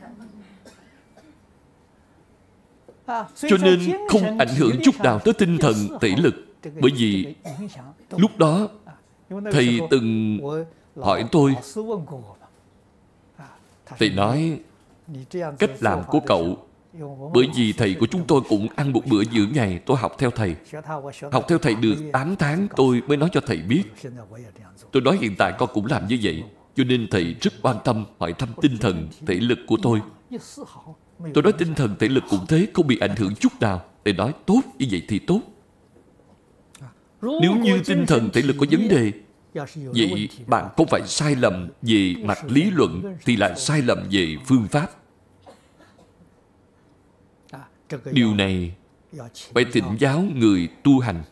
Cho nên không ảnh hưởng chút nào tới tinh thần, thể lực. Bởi vì lúc đó thầy từng hỏi tôi, thầy nói cách làm của cậu, bởi vì thầy của chúng tôi cũng ăn một bữa giữa ngày. Tôi học theo thầy. Học theo thầy được 8 tháng tôi mới nói cho thầy biết. Tôi nói hiện tại con cũng làm như vậy. Cho nên thầy rất quan tâm hỏi thăm tinh thần, thể lực của tôi. Tôi nói tinh thần, thể lực cũng thế, không bị ảnh hưởng chút nào. Thầy nói tốt, như vậy thì tốt. Nếu như tinh thần, thể lực có vấn đề, vậy bạn không phải sai lầm về mặt lý luận, thì là sai lầm về phương pháp. Điều này phải thỉnh giáo người tu hành.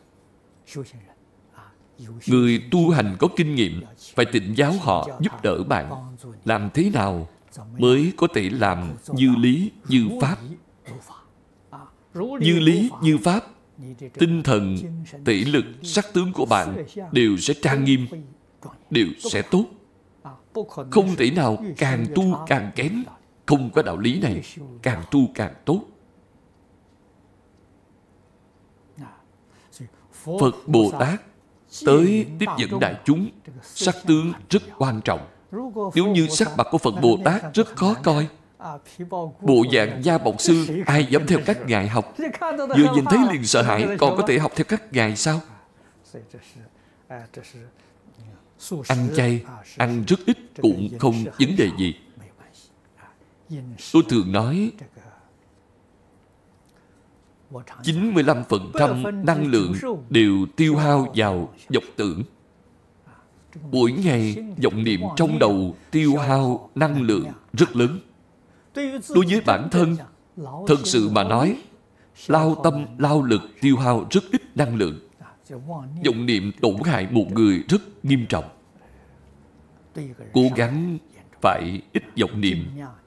Người tu hành có kinh nghiệm, phải thỉnh giáo họ giúp đỡ bạn. Làm thế nào mới có thể làm như lý, như pháp? Như lý, như pháp, tinh thần, thể lực, sắc tướng của bạn đều sẽ trang nghiêm, đều sẽ tốt. Không thể nào càng tu càng kém. Không có đạo lý này. Càng tu càng tốt. Phật Bồ Tát tới tiếp dẫn đại chúng, sắc tướng rất quan trọng. Nếu như sắc mặt của Phật Bồ Tát rất khó coi, bộ dạng da bọc xương, ai dám theo các ngài học? Vừa nhìn thấy liền sợ hãi, còn có thể học theo các ngài sao? Ăn chay, ăn rất ít cũng không vấn đề gì. Tôi thường nói 95% năng lượng đều tiêu hao vào vọng tưởng. Mỗi ngày vọng niệm trong đầu tiêu hao năng lượng rất lớn. Đối với bản thân, thật sự mà nói, lao tâm, lao lực tiêu hao rất ít năng lượng. Vọng niệm tổn hại một người rất nghiêm trọng. Cố gắng phải ít vọng niệm.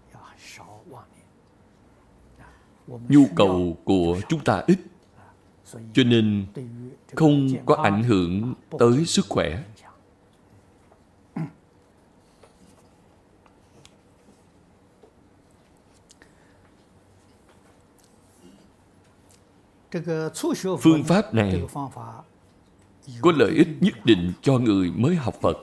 Nhu cầu của chúng ta ít, cho nên không có ảnh hưởng tới sức khỏe. Phương pháp này có lợi ích nhất định cho người mới học Phật.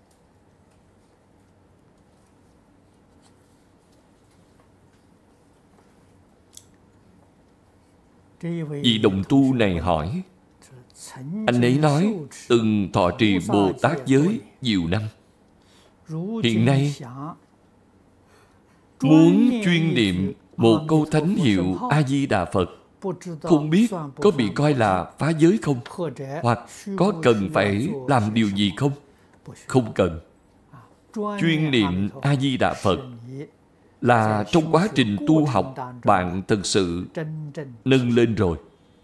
Vị đồng tu này hỏi, anh ấy nói từng thọ trì Bồ Tát giới nhiều năm. Hiện nay muốn chuyên niệm một câu thánh hiệu A-di-đà Phật, không biết có bị coi là phá giới không? Hoặc có cần phải làm điều gì không? Không cần. Chuyên niệm A-di-đà Phật là trong quá trình tu học bạn thực sự nâng lên rồi.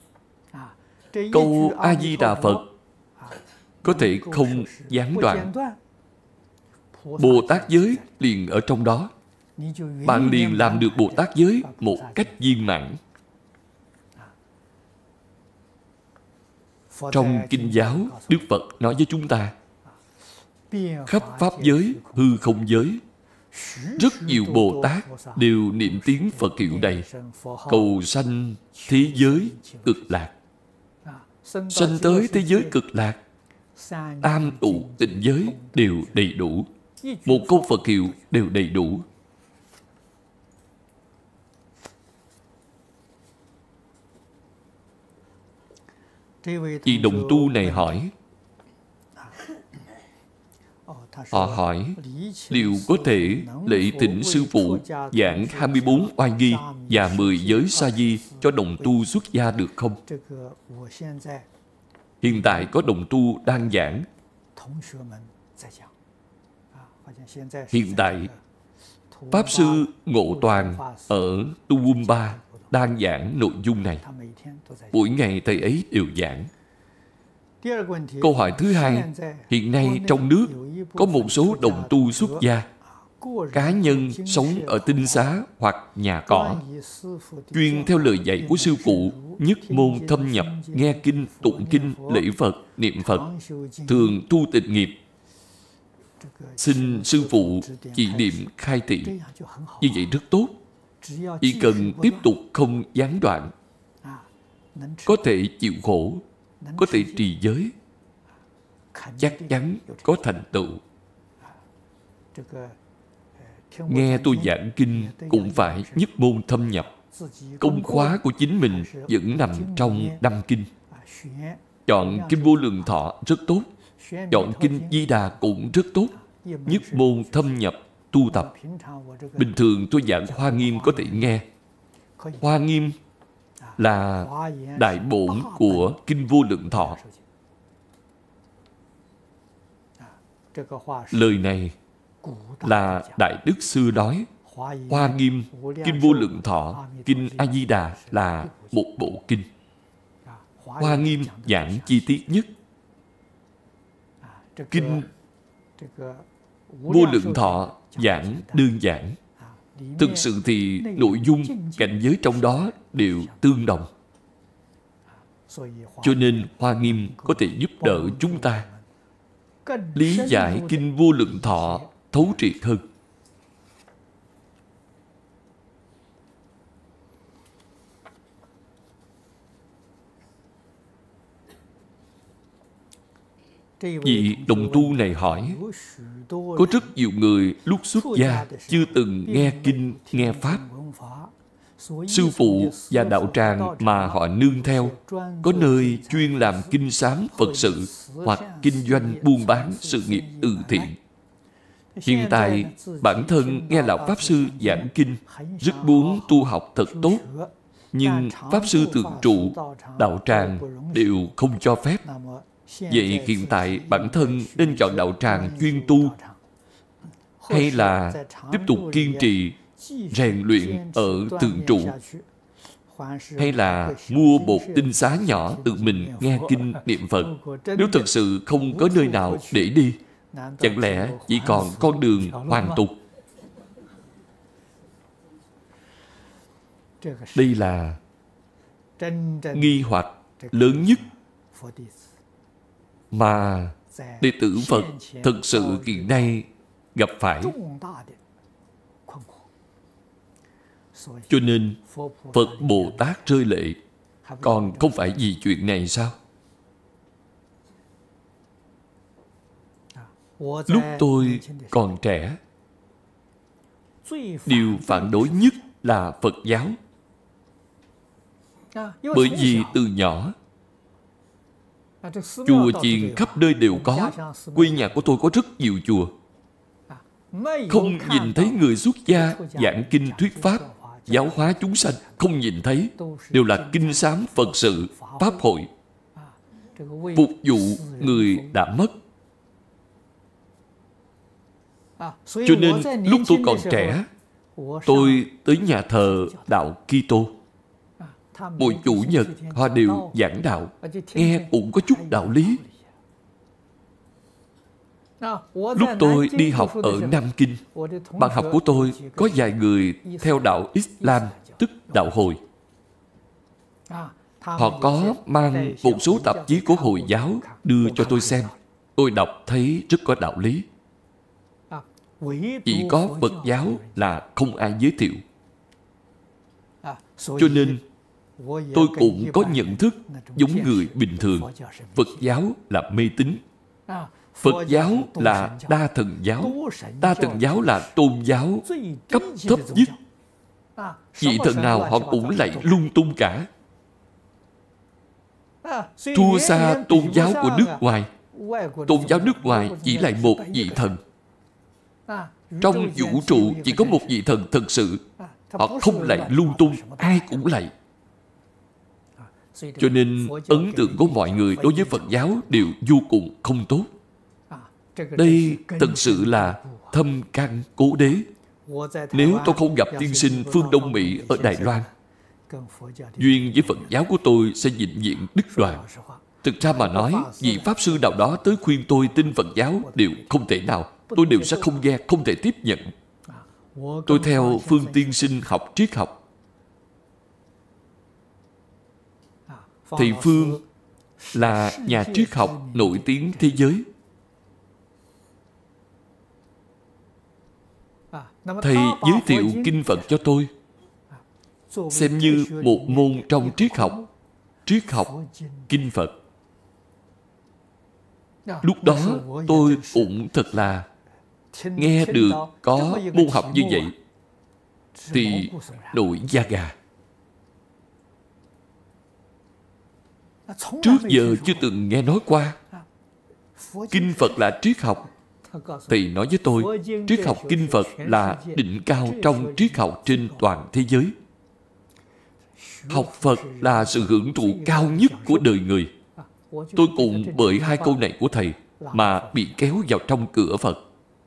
Câu A-di-đà Phật có thể không gián đoạn. Bồ Tát giới liền ở trong đó. Bạn liền làm được Bồ Tát giới một cách viên mãn. Trong Kinh giáo, Đức Phật nói với chúng ta, khắp Pháp giới, hư không giới, rất nhiều Bồ Tát đều niệm tiếng Phật hiệu này, cầu sanh thế giới cực lạc. Sanh tới thế giới cực lạc, tam tụ tịnh giới đều đầy đủ. Một câu Phật hiệu đều đầy đủ. Vị đồng tu này hỏi, họ hỏi liệu có thể lễ thỉnh sư phụ giảng 24 oai nghi và 10 giới sa di cho đồng tu xuất gia được không? Hiện tại có đồng tu đang giảng. Hiện tại Pháp Sư Ngộ Toàn ở Toowoomba đang giảng nội dung này. Mỗi ngày thầy ấy đều giảng. Câu hỏi thứ hai, hiện nay trong nước có một số đồng tu xuất gia, cá nhân sống ở tinh xá hoặc nhà cỏ, chuyên theo lời dạy của sư phụ, nhất môn thâm nhập, nghe kinh, tụng kinh, lễ Phật, niệm Phật, thường tu tịnh nghiệp. Xin sư phụ chỉ điểm khai thị. Như vậy rất tốt. Chỉ cần tiếp tục không gián đoạn, có thể chịu khổ, có thể trì giới, chắc chắn có thành tựu. Nghe tôi giảng kinh cũng phải nhất môn thâm nhập. Công khóa của chính mình vẫn nằm trong 5 kinh. Chọn Kinh Vô Lượng Thọ rất tốt. Chọn Kinh Di Đà cũng rất tốt. Nhất môn thâm nhập tu tập. Bình thường tôi giảng Hoa Nghiêm có thể nghe. Hoa Nghiêm là đại bổn của Kinh Vô Lượng Thọ. Lời này là Đại Đức Sư nói. Hoa Nghiêm, Kinh Vô Lượng Thọ, Kinh A-di-đà là một bộ kinh. Hoa Nghiêm giảng chi tiết nhất. Kinh Vô Lượng Thọ giảng đơn giản. Thực sự thì nội dung, cảnh giới trong đó đều tương đồng. Cho nên Hoa Nghiêm có thể giúp đỡ chúng ta lý giải Kinh Vô Lượng Thọ thấu triệt hơn. Vị đồng tu này hỏi, có rất nhiều người lúc xuất gia chưa từng nghe kinh, nghe pháp. Sư phụ và đạo tràng mà họ nương theo có nơi chuyên làm kinh sám Phật sự hoặc kinh doanh buôn bán sự nghiệp từ thiện. Hiện tại, bản thân nghe Lão Pháp Sư giảng kinh, rất muốn tu học thật tốt, nhưng Pháp Sư thường trụ, đạo tràng đều không cho phép. Vậy hiện tại bản thân nên chọn đạo tràng chuyên tu, hay là tiếp tục kiên trì rèn luyện ở thường trụ, hay là mua bột tinh xá nhỏ tự mình nghe kinh niệm Phật? Nếu thật sự không có nơi nào để đi, chẳng lẽ chỉ còn con đường hoàn tục? Đây là nghi hoặc lớn nhất mà đệ tử Phật thực sự hiện nay gặp phải. Cho nên Phật Bồ Tát rơi lệ, còn không phải vì chuyện này sao? Lúc tôi còn trẻ, điều phản đối nhất là Phật giáo. Bởi vì từ nhỏ, chùa chiền khắp nơi đều có. Quê nhà của tôi có rất nhiều chùa. Không nhìn thấy người xuất gia giảng kinh thuyết pháp, giáo hóa chúng sanh. Không nhìn thấy. Đều là kinh sám Phật sự, pháp hội, phục vụ người đã mất. Cho nên lúc tôi còn trẻ, tôi tới nhà thờ đạo Kitô. Mỗi Chủ nhật họ đều giảng đạo, nghe cũng có chút đạo lý. Lúc tôi đi học ở Nam Kinh, bạn học của tôi có vài người theo đạo Islam, tức đạo Hồi. Họ có mang một số tạp chí của Hồi giáo đưa cho tôi xem. Tôi đọc thấy rất có đạo lý. Chỉ có Phật giáo là không ai giới thiệu. Cho nên tôi cũng có nhận thức giống người bình thường. Phật giáo là mê tín. Phật giáo là đa thần giáo. Đa thần giáo là tôn giáo cấp thấp nhất. Vị thần nào họ cũng lạy lung tung cả. Thua xa tôn giáo của nước ngoài. Tôn giáo nước ngoài chỉ là một vị thần. Trong vũ trụ chỉ có một vị thần thật sự. Họ không lạy lung tung, ai cũng lạy. Cho nên ấn tượng của mọi người đối với Phật giáo đều vô cùng không tốt. Đây thật sự là thâm căn cố đế. Nếu tôi không gặp tiên sinh phương Đông Mỹ ở Đài Loan, duyên với Phật giáo của tôi sẽ vĩnh viễn đứt đoạn. Thực ra mà nói, vị Pháp Sư nào đó tới khuyên tôi tin Phật giáo đều không thể nào. Tôi đều sẽ không nghe, không thể tiếp nhận. Tôi theo phương tiên sinh học triết học. Thầy Phương là nhà triết học nổi tiếng thế giới. Thầy giới thiệu kinh Phật cho tôi, xem như một môn trong triết học kinh Phật. Lúc đó tôi cũng thật là nghe được có môn học như vậy thì nổi da gà. Trước giờ chưa từng nghe nói qua. Kinh Phật là triết học. Thầy nói với tôi, triết học kinh Phật là đỉnh cao trong triết học trên toàn thế giới. Học Phật là sự hưởng thụ cao nhất của đời người. Tôi cũng bởi hai câu này của thầy mà bị kéo vào trong cửa Phật.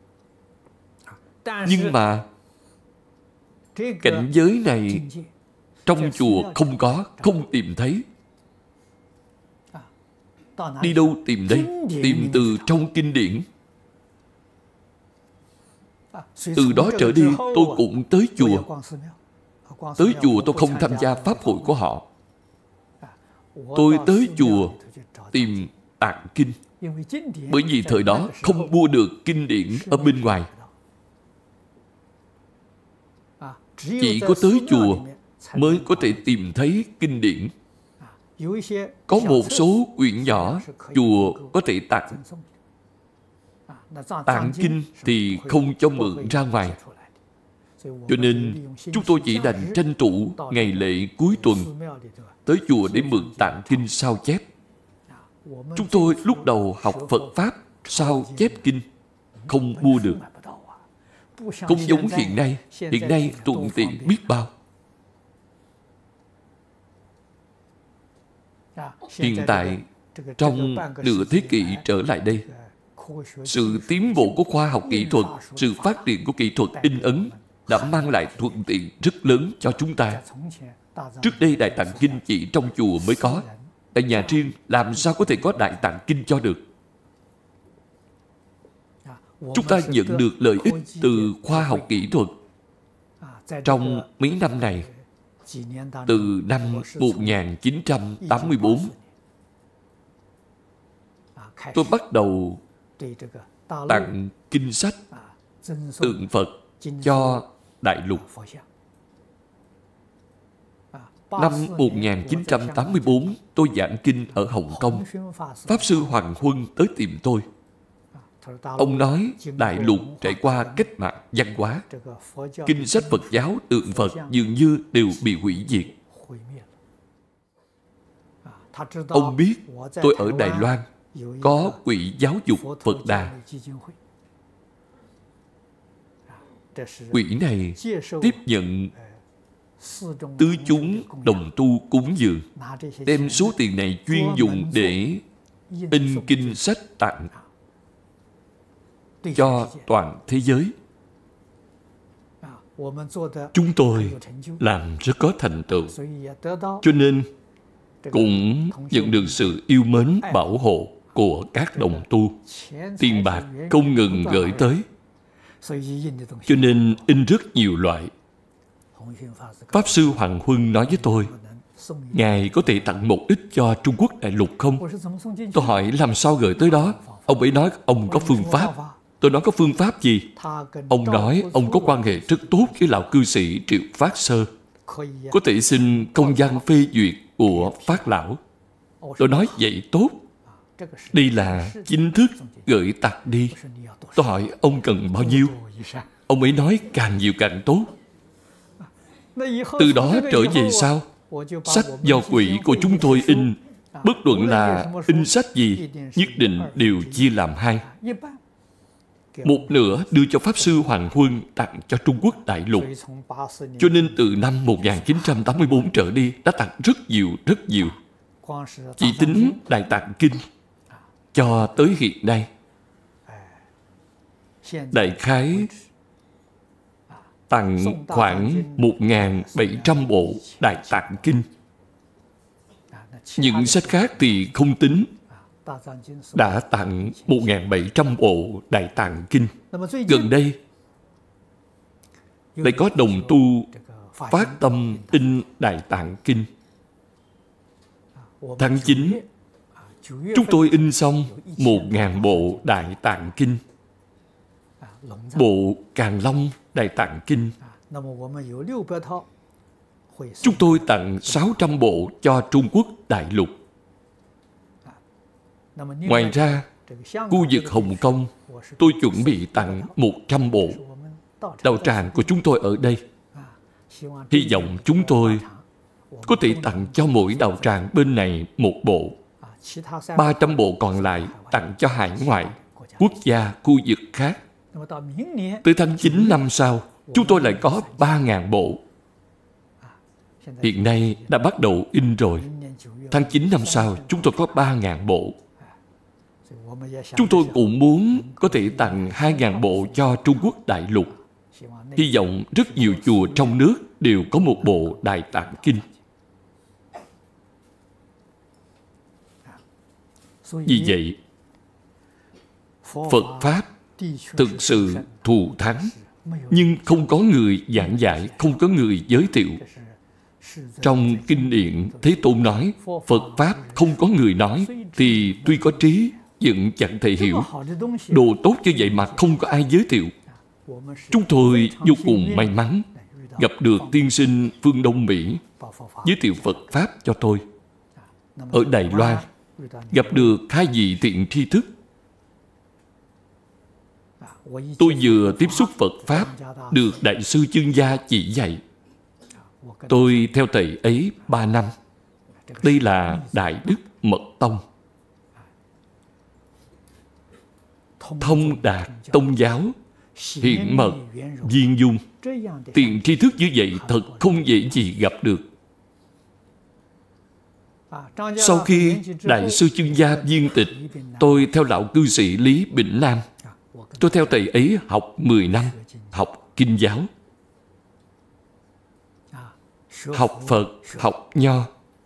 Nhưng mà cảnh giới này trong chùa không có, không tìm thấy. Đi đâu tìm đây? Tìm từ trong kinh điển. Từ đó trở đi tôi cũng tới chùa. Tới chùa tôi không tham gia pháp hội của họ. Tôi tới chùa tìm tạng kinh. Bởi vì thời đó không mua được kinh điển ở bên ngoài. Chỉ có tới chùa mới có thể tìm thấy kinh điển. Có một số quyển nhỏ chùa có thể tặng. Tạng kinh thì không cho mượn ra ngoài. Cho nên chúng tôi chỉ đành tranh thủ ngày lễ cuối tuần tới chùa để mượn tạng kinh sao chép. Chúng tôi lúc đầu học Phật Pháp sao chép kinh không mua được. Không giống hiện nay. Hiện nay thuận tiện biết bao. Hiện tại, trong nửa thế kỷ trở lại đây, sự tiến bộ của khoa học kỹ thuật, sự phát triển của kỹ thuật in ấn đã mang lại thuận tiện rất lớn cho chúng ta. Trước đây Đại Tạng Kinh chỉ trong chùa mới có. Tại nhà riêng làm sao có thể có Đại Tạng Kinh cho được? Chúng ta nhận được lợi ích từ khoa học kỹ thuật. Trong mấy năm này, từ năm 1984, tôi bắt đầu tặng kinh sách, tượng Phật cho Đại Lục. Năm 1984, tôi giảng kinh ở Hồng Kông. Pháp Sư Hoàng Huân tới tìm tôi. Ông nói Đại Lục trải qua cách mạng văn hóa. Kinh sách Phật giáo, tượng Phật dường như đều bị hủy diệt. Ông biết tôi ở Đài Loan có quỹ giáo dục Phật Đà. Quỹ này tiếp nhận tứ chúng đồng tu cúng dường, đem số tiền này chuyên dùng để in kinh sách tặng cho toàn thế giới. Chúng tôi làm rất có thành tựu, cho nên cũng nhận được sự yêu mến bảo hộ của các đồng tu. Tiền bạc không ngừng gửi tới, cho nên in rất nhiều loại. Pháp Sư Hoàng Huân nói với tôi, Ngài có thể tặng một ít cho Trung Quốc Đại Lục không? Tôi hỏi làm sao gửi tới đó? Ông ấy nói ông có phương pháp. Tôi nói có phương pháp gì? Ông nói ông có quan hệ rất tốt với lão cư sĩ Triệu Phát Sơ, có thể xin công văn phê duyệt của Phát Lão. Tôi nói vậy tốt. Đây là chính thức gửi tặng đi. Tôi hỏi ông cần bao nhiêu? Ông ấy nói càng nhiều càng tốt. Từ đó trở về sau, sách do quỹ của chúng tôi in, bất luận là in sách gì, nhất định đều chia làm hai. Một nửa đưa cho Pháp Sư Hoàng Huân tặng cho Trung Quốc Đại Lục. Cho nên từ năm 1984 trở đi đã tặng rất nhiều. Chỉ tính Đại Tạng Kinh cho tới hiện nay, đại khái tặng khoảng 1.700 bộ Đại Tạng Kinh. Những sách khác thì không tính. Đã tặng 1.700 bộ Đại Tạng Kinh. Gần đây lại có đồng tu phát tâm in Đại Tạng Kinh. Tháng 9, chúng tôi in xong 1.000 bộ Đại Tạng Kinh. Bộ Càn Long Đại Tạng Kinh. Chúng tôi tặng 600 bộ cho Trung Quốc Đại Lục. Ngoài ra, khu vực Hồng Kông, tôi chuẩn bị tặng 100 bộ. Đạo tràng của chúng tôi ở đây. Hy vọng chúng tôi có thể tặng cho mỗi đạo tràng bên này một bộ. 300 bộ còn lại tặng cho hải ngoại, quốc gia, khu vực khác. Tới tháng 9 năm sau, chúng tôi lại có 3.000 bộ. Hiện nay đã bắt đầu in rồi. Tháng 9 năm sau, chúng tôi có 3.000 bộ. Chúng tôi cũng muốn có thể tặng 2.000 bộ cho Trung Quốc Đại Lục. Hy vọng rất nhiều chùa trong nước đều có một bộ Đại Tạng Kinh. Vì vậy, Phật Pháp thực sự thù thắng, nhưng không có người giảng giải, không có người giới thiệu. Trong kinh điển, Thế Tôn nói, Phật Pháp không có người nói, thì tuy có trí, vẫn chẳng thể hiểu. Đồ tốt như vậy mà không có ai giới thiệu. Chúng tôi vô cùng may mắn gặp được tiên sinh phương Đông Mỹ giới thiệu Phật Pháp cho tôi. ở Đài Loan, gặp được hai vị thiện tri thức. Tôi vừa tiếp xúc Phật Pháp, được Đại sư Chương Gia chỉ dạy. Tôi theo thầy ấy 3 năm. Đây là Đại Đức Mật Tông, thông đạt tông giáo, hiển mật, viên dung. Thiện tri thức như vậy thật không dễ gì gặp được. Sau khi Đại sư Chương Gia viên tịch, tôi theo lão cư sĩ Lý Bỉnh Nam. Tôi theo thầy ấy học 10 năm, học kinh giáo, học Phật, học Nho,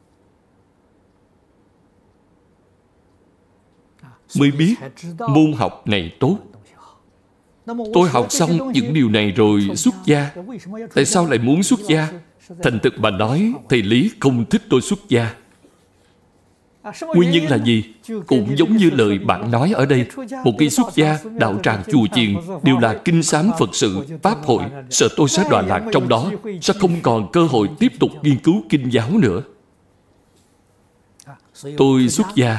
mới biết môn học này tốt. Tôi học xong những điều này rồi xuất gia. Tại sao lại muốn xuất gia? Thành thực mà nói, thầy Lý không thích tôi xuất gia. Nguyên nhân là gì? Cũng giống như lời bạn nói ở đây. Một khi xuất gia, đạo tràng chùa chiền đều là kinh sám Phật sự, Pháp hội. Sợ tôi sẽ đọa lạc trong đó, sẽ không còn cơ hội tiếp tục nghiên cứu kinh giáo nữa. Tôi xuất gia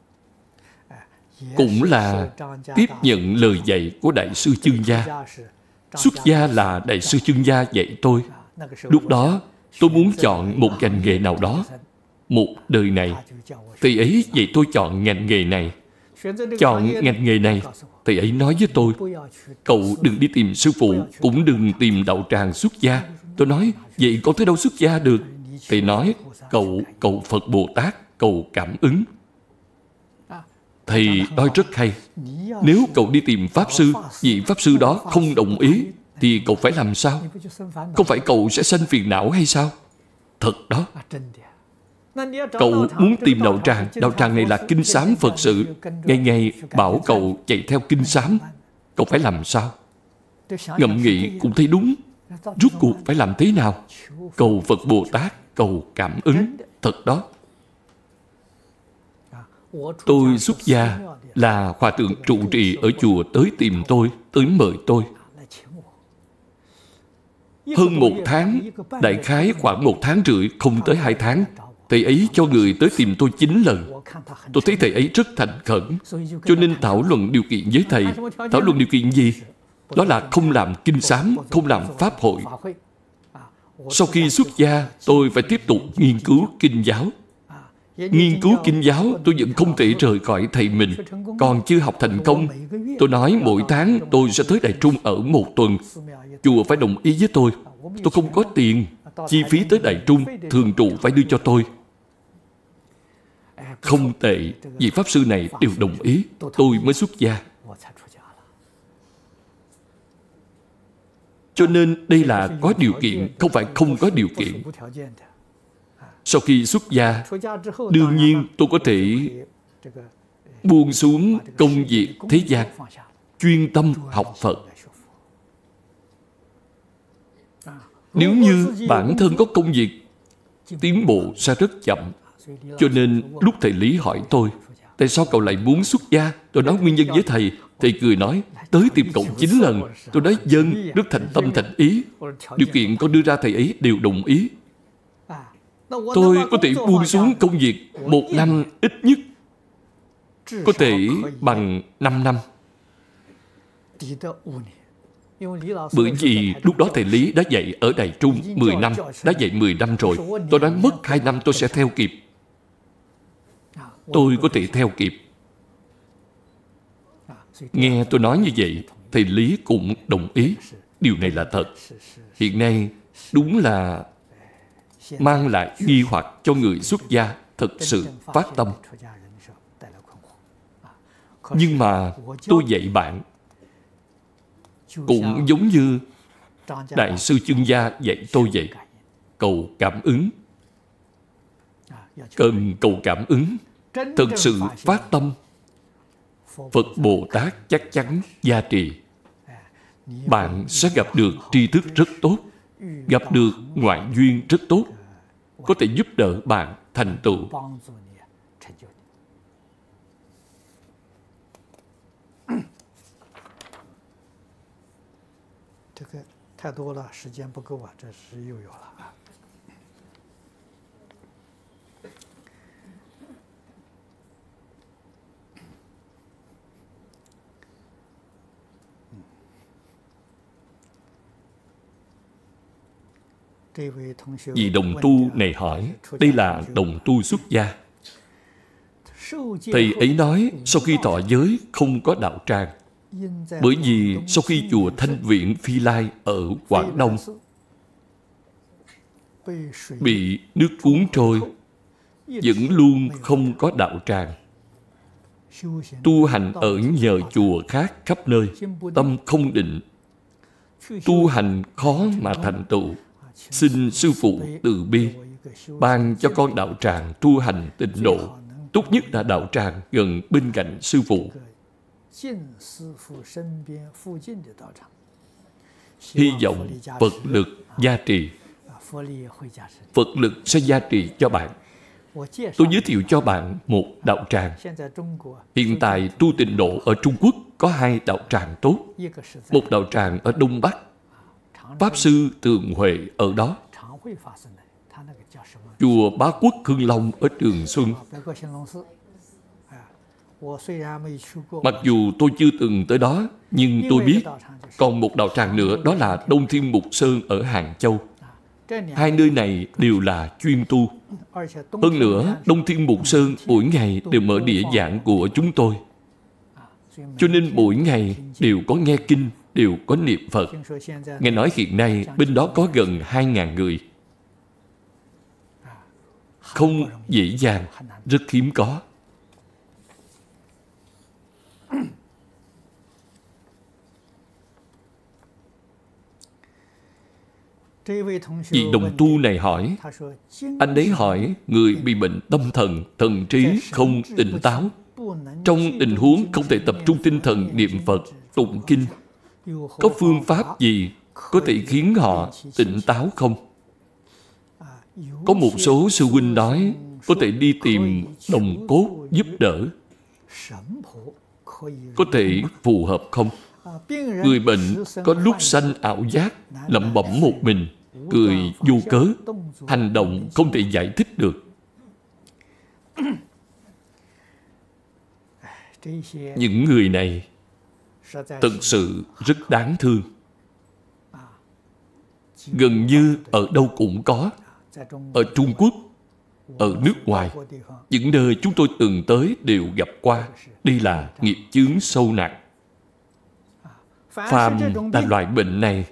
cũng là tiếp nhận lời dạy của Đại sư Chương Gia. Xuất gia là Đại sư Chương Gia dạy tôi. Lúc đó, tôi muốn chọn một ngành nghề nào đó. Một đời này, thầy ấy dạy tôi chọn ngành nghề này. Chọn ngành nghề này, thầy ấy nói với tôi, cậu đừng đi tìm sư phụ, cũng đừng tìm đạo tràng xuất gia. Tôi nói, vậy có tới đâu xuất gia được? Thầy nói, cậu cầu Phật Bồ Tát, cầu cảm ứng. Thầy nói rất hay. Nếu cậu đi tìm Pháp Sư, vị Pháp Sư đó không đồng ý, thì cậu phải làm sao? Không phải cậu sẽ sanh phiền não hay sao? Thật đó. Cậu muốn tìm đạo tràng này là kinh sám Phật sự. Ngày ngày bảo cậu chạy theo kinh sám, cậu phải làm sao? Ngẫm nghĩ cũng thấy đúng. Rốt cuộc phải làm thế nào? Cầu Phật Bồ Tát, cầu cảm ứng. Thật đó. Tôi xuất gia là hòa thượng trụ trì ở chùa tới tìm tôi, tới mời tôi. Hơn 1 tháng, đại khái khoảng 1 tháng rưỡi, không tới 2 tháng, thầy ấy cho người tới tìm tôi 9 lần. Tôi thấy thầy ấy rất thành khẩn, cho nên thảo luận điều kiện với thầy. Thảo luận điều kiện gì? Đó là không làm kinh sám, không làm pháp hội. Sau khi xuất gia, tôi phải tiếp tục nghiên cứu kinh giáo. Nghiên cứu kinh giáo, tôi vẫn không thể rời khỏi thầy mình. Còn chưa học thành công. Tôi nói mỗi tháng tôi sẽ tới Đài Trung ở 1 tuần. Chùa phải đồng ý với tôi. Tôi không có tiền. Chi phí tới Đài Trung, thường trụ phải đưa cho tôi. Không tệ, vị Pháp Sư này đều đồng ý. Tôi mới xuất gia. Cho nên đây là có điều kiện, không phải không có điều kiện. Sau khi xuất gia, đương nhiên tôi có thể buông xuống công việc thế gian, chuyên tâm học Phật. Nếu như bản thân có công việc, tiến bộ sẽ rất chậm. Cho nên lúc thầy Lý hỏi tôi, tại sao cậu lại muốn xuất gia? Tôi nói nguyên nhân với thầy. Thầy cười nói, tới tìm cậu 9 lần. Tôi nói dân, rất thành tâm thành ý. Điều kiện con đưa ra thầy ấy đều đồng ý. Tôi có thể buông xuống công việc 1 năm ít nhất, có thể bằng 5 năm. Bởi vì lúc đó thầy Lý đã dạy ở Đài Trung 10 năm, đã dạy 10 năm rồi. Tôi nói mất 2 năm tôi sẽ theo kịp. Tôi có thể theo kịp. Nghe tôi nói như vậy, thầy Lý cũng đồng ý. Điều này là thật. Hiện nay đúng là mang lại nghi hoặc cho người xuất gia thật sự phát tâm. Nhưng mà tôi dạy bạn cũng giống như Đại sư Chương Gia dạy tôi vậy. Cầu cảm ứng. Cần cầu cảm ứng. Thật sự phát tâm, Phật Bồ Tát chắc chắn gia trì. Bạn sẽ gặp được tri thức rất tốt, gặp được ngoại duyên rất tốt, có thể giúp đỡ bạn thành tựu. Vị đồng tu này hỏi, đây là đồng tu xuất gia. Thầy ấy nói, sau khi thọ giới không có đạo tràng. Bởi vì sau khi chùa Thanh Viện Phi Lai ở Quảng Đông bị nước cuốn trôi, vẫn luôn không có đạo tràng. Tu hành ở nhờ chùa khác khắp nơi, tâm không định, tu hành khó mà thành tựu. Xin Sư Phụ từ bi ban cho con đạo tràng tu hành tịnh độ, tốt nhất là đạo tràng gần bên cạnh Sư Phụ. Hy vọng Phật lực gia trì. Phật lực sẽ gia trì cho bạn. Tôi giới thiệu cho bạn một đạo tràng. Hiện tại tu tịnh độ ở Trung Quốc có 2 đạo tràng tốt. Một đạo tràng ở Đông Bắc, Pháp Sư Tường Huệ ở đó. Chùa Bá Quốc Hưng Long ở Trường Xuân. Mặc dù tôi chưa từng tới đó, nhưng tôi biết còn một đạo tràng nữa, đó là Đông Thiên Mục Sơn ở Hàng Châu. 2 nơi này đều là chuyên tu. Hơn nữa, Đông Thiên Mục Sơn mỗi ngày đều mở đĩa giảng của chúng tôi. Cho nên mỗi ngày đều có nghe kinh, đều có niệm Phật. Nghe nói hiện nay bên đó có gần 2.000 người. Không dễ dàng, rất hiếm có. Vị đồng tu này hỏi, anh ấy hỏi người bị bệnh tâm thần, thần trí không tỉnh táo, trong tình huống không thể tập trung tinh thần niệm Phật, tụng kinh, có phương pháp gì có thể khiến họ tỉnh táo không? Có một số sư huynh nói có thể đi tìm đồng cốt giúp đỡ. Có thể phù hợp không? Người bệnh có lúc sanh ảo giác, lẩm bẩm một mình, cười vô cớ, hành động không thể giải thích được. Những người này thật sự rất đáng thương. Gần như ở đâu cũng có. Ở Trung Quốc, ở nước ngoài, những nơi chúng tôi từng tới đều gặp qua. Đây là nghiệp chướng sâu nặng. Phàm là loại bệnh này,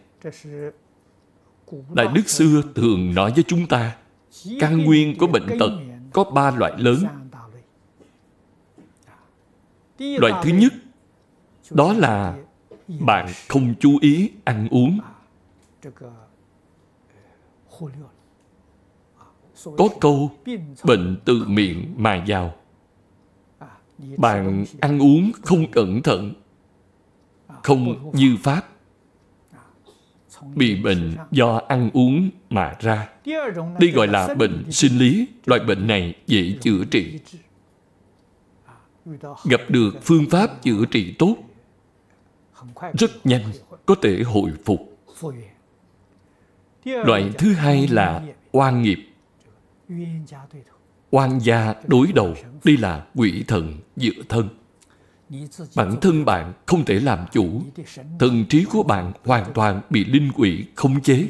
Đại Đức xưa thường nói với chúng ta, căn nguyên của bệnh tật có 3 loại lớn. Loại thứ nhất, đó là bạn không chú ý ăn uống. Có câu, bệnh từ miệng mà vào. Bạn ăn uống không cẩn thận, không như pháp, bị bệnh do ăn uống mà ra. Đây gọi là bệnh sinh lý. Loại bệnh này dễ chữa trị. Gặp được phương pháp chữa trị tốt, rất nhanh có thể hồi phục. Loại thứ hai là oan nghiệp. Oan gia đối đầu. Đây là quỷ thần dựa thân. Bản thân bạn không thể làm chủ. Thần trí của bạn hoàn toàn bị linh quỷ khống chế.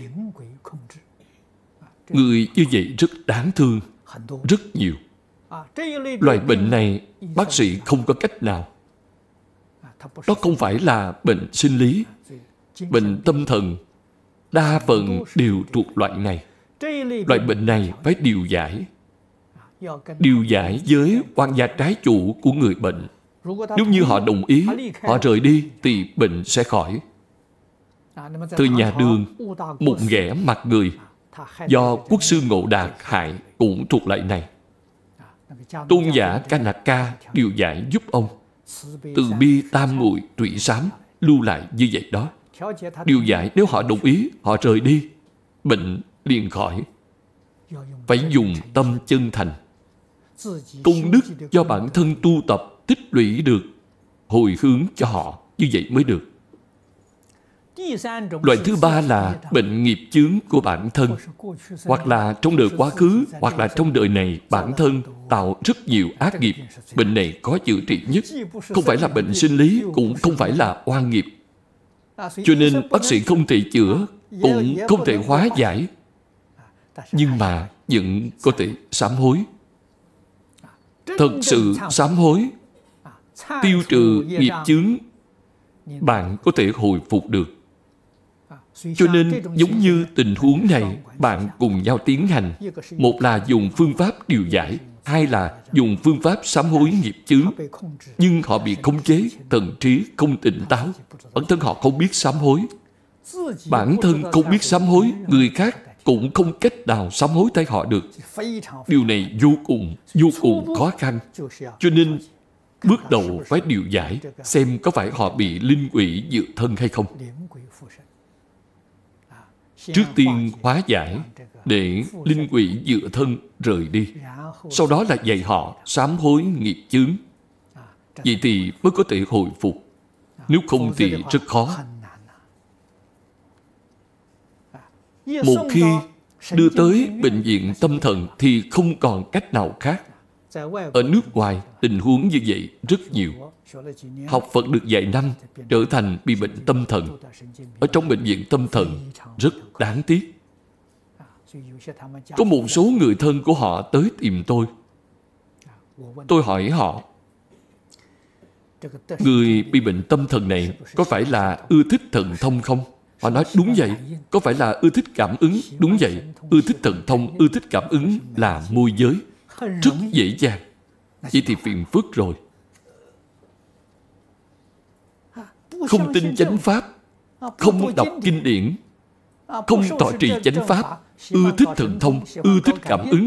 Người như vậy rất đáng thương, rất nhiều. Loại bệnh này bác sĩ không có cách nào. Đó không phải là bệnh sinh lý. Bệnh tâm thần đa phần đều thuộc loại này. Loại bệnh này phải điều giải. Điều giải với oan gia trái chủ của người bệnh. Nếu như họ đồng ý, họ rời đi thì bệnh sẽ khỏi. Từ nhà Đường, một ghẻ mặt người do Quốc sư Ngộ Đạt hại cũng thuộc loại này. Tôn giả Kanaka điều giải giúp ông. Từ bi tam muội tụy sám lưu lại như vậy đó. Điều giải nếu họ đồng ý, họ rời đi, bệnh liền khỏi. Phải dùng tâm chân thành. Công đức do bản thân tu tập tích lũy được, hồi hướng cho họ, như vậy mới được. Loại thứ ba là bệnh nghiệp chướng của bản thân, hoặc là trong đời quá khứ, hoặc là trong đời này bản thân tạo rất nhiều ác nghiệp. Bệnh này có chữa trị nhất. Không phải là bệnh sinh lý, cũng không phải là oan nghiệp. Cho nên bác sĩ không thể chữa, cũng không thể hóa giải. nhưng mà vẫn có thể sám hối. Thật sự sám hối, tiêu trừ nghiệp chướng, bạn có thể hồi phục được. Cho nên giống như tình huống này, bạn cùng nhau tiến hành. Một là dùng phương pháp điều giải, hai là dùng phương pháp sám hối nghiệp chướng. Nhưng họ bị khống chế, thần trí không tỉnh táo. Bản thân họ không biết sám hối. Bản thân không biết sám hối, người khác cũng không cách nào sám hối thay họ được. Điều này vô cùng khó khăn. Cho nên bước đầu phải điều giải, xem có phải họ bị linh quỷ dựa thân hay không. Trước tiên hóa giải, để linh quỷ dựa thân rời đi. Sau đó là dạy họ sám hối nghiệp chướng. Vậy thì mới có thể hồi phục. Nếu không thì rất khó. Một khi đưa tới bệnh viện tâm thần thì không còn cách nào khác. Ở nước ngoài, tình huống như vậy rất nhiều. Học Phật được vài năm, trở thành bị bệnh tâm thần. Ở trong bệnh viện tâm thần, rất đáng tiếc. Có một số người thân của họ tới tìm tôi. Tôi hỏi họ, người bị bệnh tâm thần này có phải là ưa thích thần thông không? Họ nói đúng vậy. Có phải là ưa thích cảm ứng? Đúng vậy. Ưa thích thần thông, ưa thích cảm ứng là môi giới. Rất dễ dàng. Vậy thì phiền phức rồi. Không tin chánh pháp, không đọc kinh điển, không tọa trì chánh pháp, ưa thích thần thông, ưa thích cảm ứng,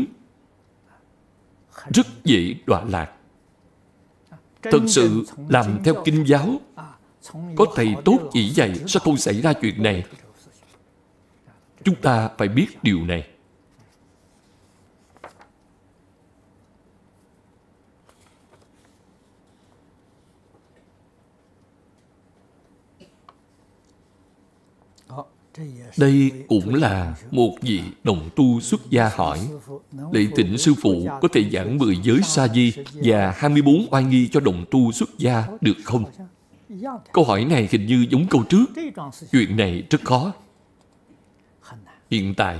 rất dễ đọa lạc. Thật sự làm theo kinh giáo, có thầy tốt chỉ dạy sẽ không xảy ra chuyện này. Chúng ta phải biết điều này. Đây cũng là một vị đồng tu xuất gia hỏi, lạy thỉnh sư phụ có thể giảng 10 giới sa di và 24 oai nghi cho đồng tu xuất gia được không? Câu hỏi này hình như giống câu trước. Chuyện này rất khó. Hiện tại,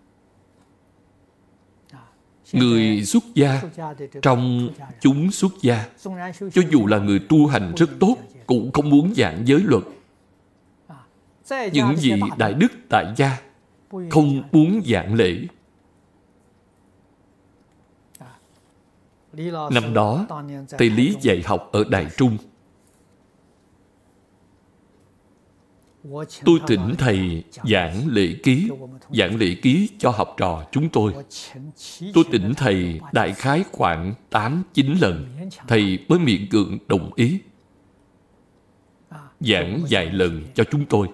người xuất gia trong chúng xuất gia, cho dù là người tu hành rất tốt, cũng không muốn giảng giới luật. Những vị đại đức tại gia không muốn giảng lễ. Năm đó, thầy Lý dạy học ở Đại Trung. Tôi thỉnh thầy giảng lễ ký cho học trò chúng tôi. Tôi thỉnh thầy đại khái khoảng 8-9 lần, thầy mới miễn cưỡng đồng ý. Giảng vài lần cho chúng tôi.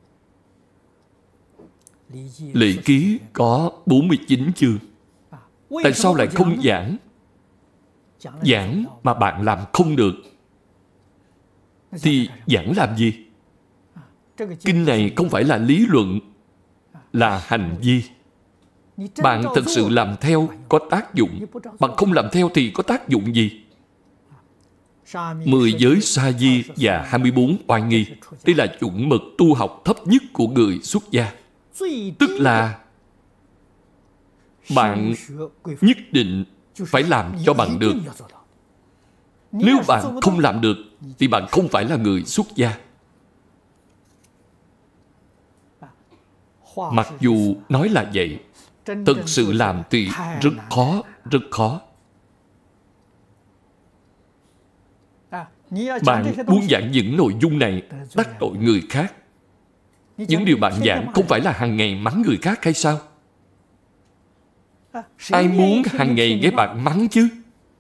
Lễ ký có 49 chương. Tại sao lại không giảng? Giảng mà bạn làm không được thì giảng làm gì? Kinh này không phải là lý luận, là hành vi. Bạn thật sự làm theo có tác dụng. Bạn không làm theo thì có tác dụng gì? 10 giới sa di và 24 oai nghi. Đây là chuẩn mực tu học thấp nhất của người xuất gia. Tức là bạn nhất định phải làm cho bằng được. Nếu bạn không làm được thì bạn không phải là người xuất gia. Mặc dù nói là vậy, thật sự làm thì rất khó, rất khó. Bạn muốn giảng những nội dung này đắc tội người khác. Những điều bạn giảng không phải là hàng ngày mắng người khác hay sao? Ai muốn hàng ngày nghe bạn mắng chứ?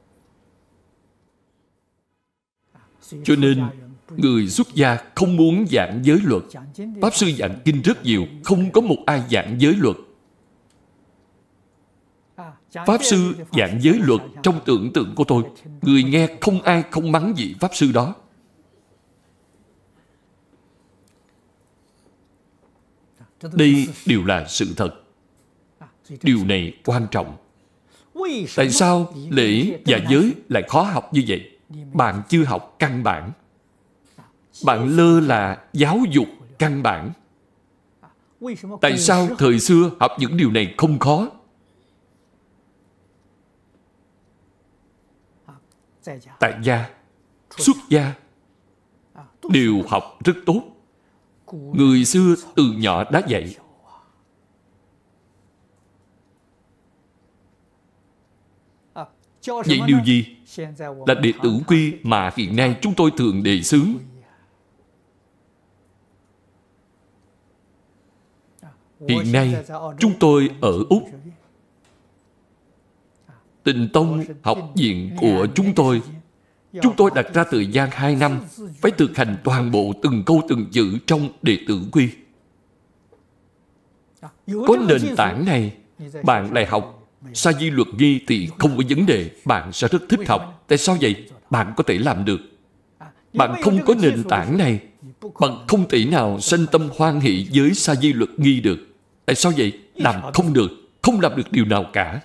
Cho nên, người xuất gia không muốn giảng giới luật. Pháp sư giảng kinh rất nhiều, không có một ai giảng giới luật. Pháp sư giảng giới luật trong tưởng tượng của tôi, người nghe không ai không mắng vị Pháp sư đó. Đây đều là sự thật. Điều này quan trọng. Tại sao lễ và giới lại khó học như vậy? Bạn chưa học căn bản. Bạn lơ là giáo dục căn bản. Tại sao thời xưa học những điều này không khó? Tại gia, xuất gia đều học rất tốt. Người xưa từ nhỏ đã dạy. Vậy điều gì? Là đệ tử quy mà hiện nay chúng tôi thường đề xướng. Hiện nay, chúng tôi ở Úc. Tịnh Tông học viện của chúng tôi đặt ra thời gian 2 năm phải thực hành toàn bộ từng câu từng chữ trong đệ tử quy. Có nền tảng này, bạn lại học Sa Di Luật Nghi thì không có vấn đề, bạn sẽ rất thích học. Tại sao vậy? Bạn có thể làm được. Bạn không có nền tảng này, bạn không thể nào sanh tâm hoan hỷ với Sa Di Luật Nghi được. Tại sao vậy? Làm không được, không làm được điều nào cả.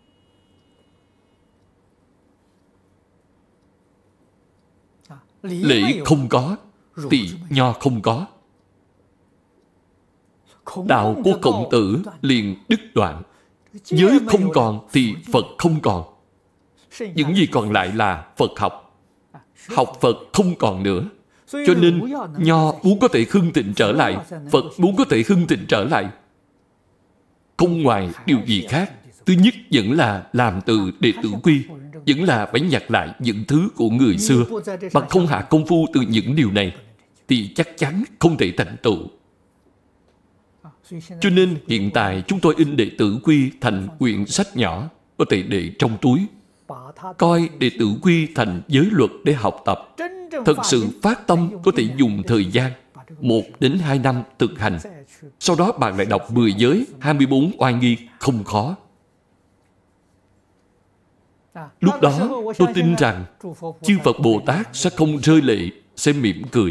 Lễ không có thì nho không có. Đạo của Khổng Tử liền đứt đoạn. Giới không còn thì Phật không còn. Những gì còn lại là Phật học. Học Phật không còn nữa. Cho nên nho muốn có thể hưng thịnh trở lại, Phật muốn có thể hưng thịnh trở lại, không ngoài điều gì khác. Thứ nhất vẫn là làm từ đệ tử quy, vẫn là phải nhặt lại những thứ của người xưa. Bạn không hạ công phu từ những điều này thì chắc chắn không thể thành tựu. Cho nên hiện tại chúng tôi in đệ tử quy thành quyển sách nhỏ, có thể để trong túi. Coi đệ tử quy thành giới luật để học tập. Thật sự phát tâm có thể dùng thời gian 1 đến 2 năm thực hành. Sau đó bạn lại đọc 10 giới, 24 oai nghi, không khó. Lúc đó tôi tin rằng chư Phật Bồ Tát sẽ không rơi lệ, sẽ mỉm cười.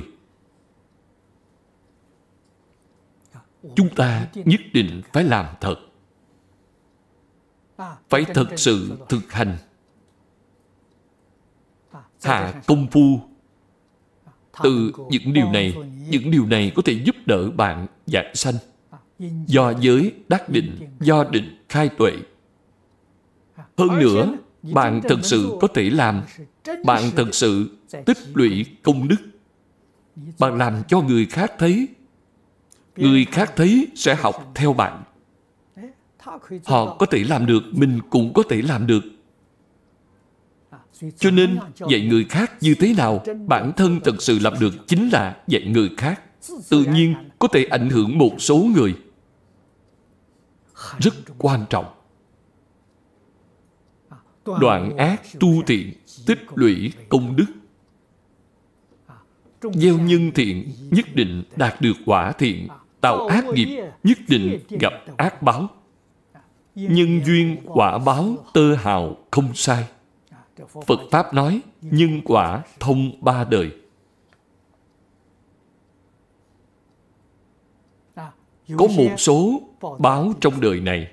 Chúng ta nhất định phải làm thật. Phải thật sự thực hành. Hạ công phu. Từ những điều này có thể giúp đỡ bạn giảng sanh. Do giới đắc định, do định khai tuệ. Hơn nữa, bạn thật sự có thể làm. Bạn thật sự tích lũy công đức. Bạn làm cho người khác thấy. Người khác thấy sẽ học theo bạn. Họ có thể làm được, mình cũng có thể làm được. Cho nên, dạy người khác như thế nào, bản thân thật sự làm được chính là dạy người khác. Tự nhiên có thể ảnh hưởng một số người. Rất quan trọng. Đoạn ác tu thiện, tích lũy công đức. Gieo nhân thiện nhất định đạt được quả thiện. Tạo ác nghiệp nhất định gặp ác báo. Nhân duyên quả báo tơ hào không sai. Phật Pháp nói nhân quả thông 3 đời. Có một số báo trong đời này,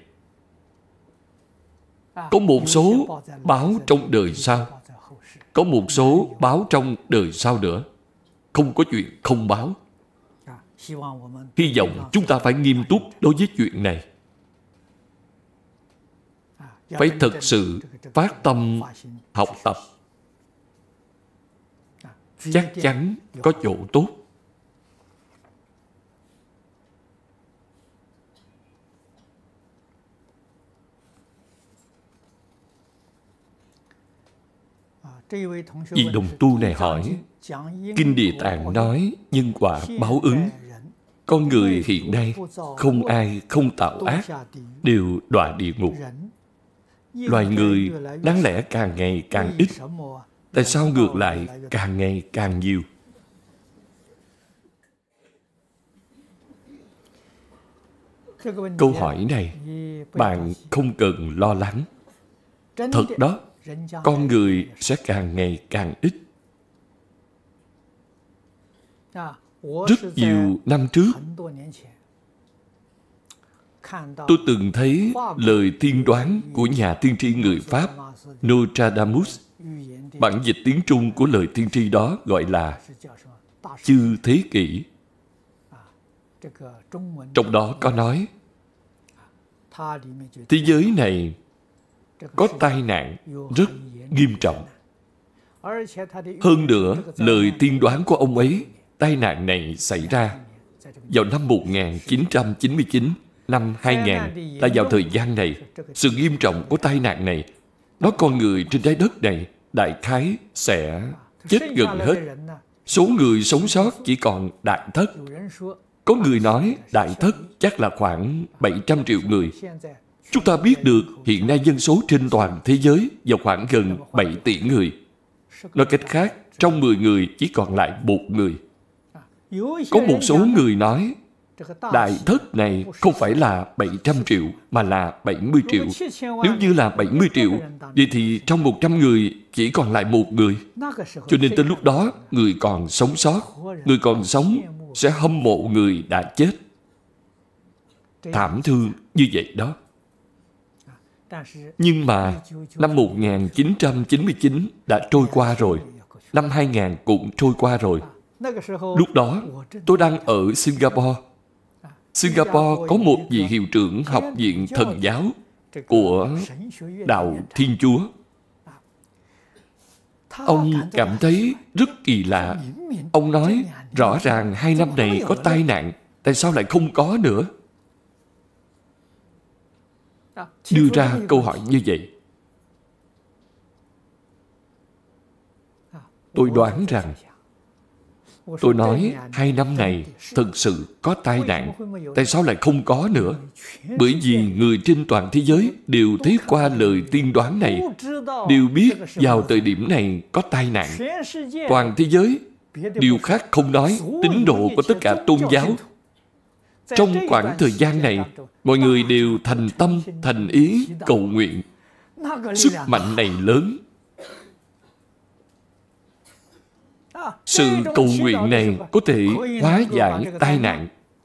có một số báo trong đời sau, có một số báo trong đời sau nữa. Không có chuyện không báo. Hy vọng chúng ta phải nghiêm túc đối với chuyện này. Phải thật sự phát tâm học tập. Chắc chắn có chỗ tốt. Vị đồng tu này hỏi, Kinh Địa Tạng nói nhân quả báo ứng. Con người hiện nay không ai không tạo ác, đều đọa địa ngục. Loài người đáng lẽ càng ngày càng ít. Tại sao ngược lại càng ngày càng nhiều? Câu hỏi này bạn không cần lo lắng. Thật đó, con người sẽ càng ngày càng ít. Rất nhiều năm trước, tôi từng thấy lời tiên đoán của nhà tiên tri người Pháp Nostradamus. Bản dịch tiếng Trung của lời tiên tri đó gọi là Chư Thế Kỷ. Trong đó có nói thế giới này có tai nạn rất nghiêm trọng. Hơn nữa, lời tiên đoán của ông ấy, tai nạn này xảy ra vào năm 1999, năm 2000, là vào thời gian này. Sự nghiêm trọng của tai nạn này, nói con người trên trái đất này đại khái sẽ chết gần hết. Số người sống sót chỉ còn đại thất. Có người nói đại thất chắc là khoảng 700 triệu người. Chúng ta biết được hiện nay dân số trên toàn thế giới vào khoảng gần 7 tỷ người. Nói cách khác, trong 10 người chỉ còn lại 1 người. Có một số người nói đại thất này không phải là 700 triệu mà là 70 triệu. Nếu như là 70 triệu, vậy thì trong 100 người chỉ còn lại 1 người. Cho nên tới lúc đó, người còn sống sót, người còn sống sẽ hâm mộ người đã chết. Thảm thương như vậy đó. Nhưng mà năm 1999 đã trôi qua rồi. Năm 2000 cũng trôi qua rồi. Lúc đó, tôi đang ở Singapore. Singapore có một vị hiệu trưởng học viện thần giáo của Đạo Thiên Chúa. Ông cảm thấy rất kỳ lạ. Ông nói, rõ ràng 2 năm này có tai nạn, tại sao lại không có nữa? Đưa ra câu hỏi như vậy. Tôi đoán rằng, tôi nói 2 năm này thực sự có tai nạn, tại sao lại không có nữa? Bởi vì người trên toàn thế giới đều thấy qua lời tiên đoán này, đều biết vào thời điểm này có tai nạn. Toàn thế giới, điều khác không nói, tín đồ của tất cả tôn giáo. Trong khoảng thời gian này, mọi người đều thành tâm, thành ý, cầu nguyện. Sức mạnh này lớn. Sự cầu nguyện này có thể hóa giải tai nạn.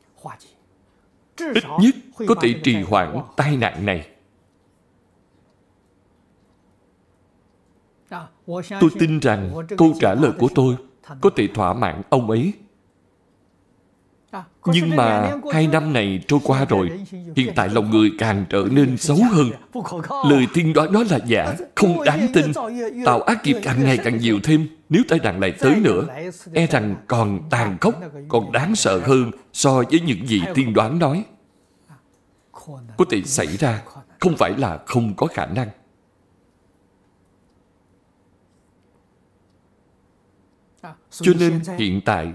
Ít nhất có thể trì hoãn tai nạn này. Tôi tin rằng câu trả lời của tôi có thể thỏa mãn ông ấy. Nhưng mà 2 năm này trôi qua rồi, hiện tại lòng người càng trở nên xấu hơn. Lời tiên đoán đó là giả, không đáng tin. Tạo ác nghiệp càng ngày càng nhiều thêm. Nếu tai nạn lại tới nữa, e rằng còn tàn khốc, còn đáng sợ hơn so với những gì tiên đoán nói. Có thể xảy ra, không phải là không có khả năng. Cho nên hiện tại,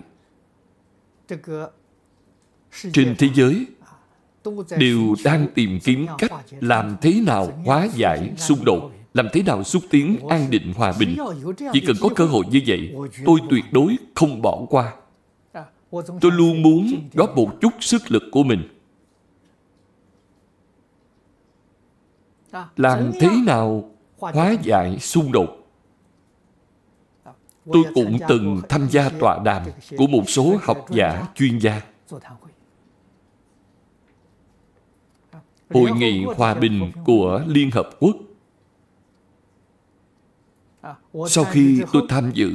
trên thế giới đều đang tìm kiếm cách làm thế nào hóa giải xung đột, làm thế nào xúc tiến an định hòa bình. Chỉ cần có cơ hội như vậy, tôi tuyệt đối không bỏ qua. Tôi luôn muốn góp một chút sức lực của mình. Làm thế nào hóa giải xung đột. Tôi cũng từng tham gia tọa đàm của một số học giả chuyên gia. Hội nghị hòa bình của Liên Hợp Quốc. Sau khi tôi tham dự,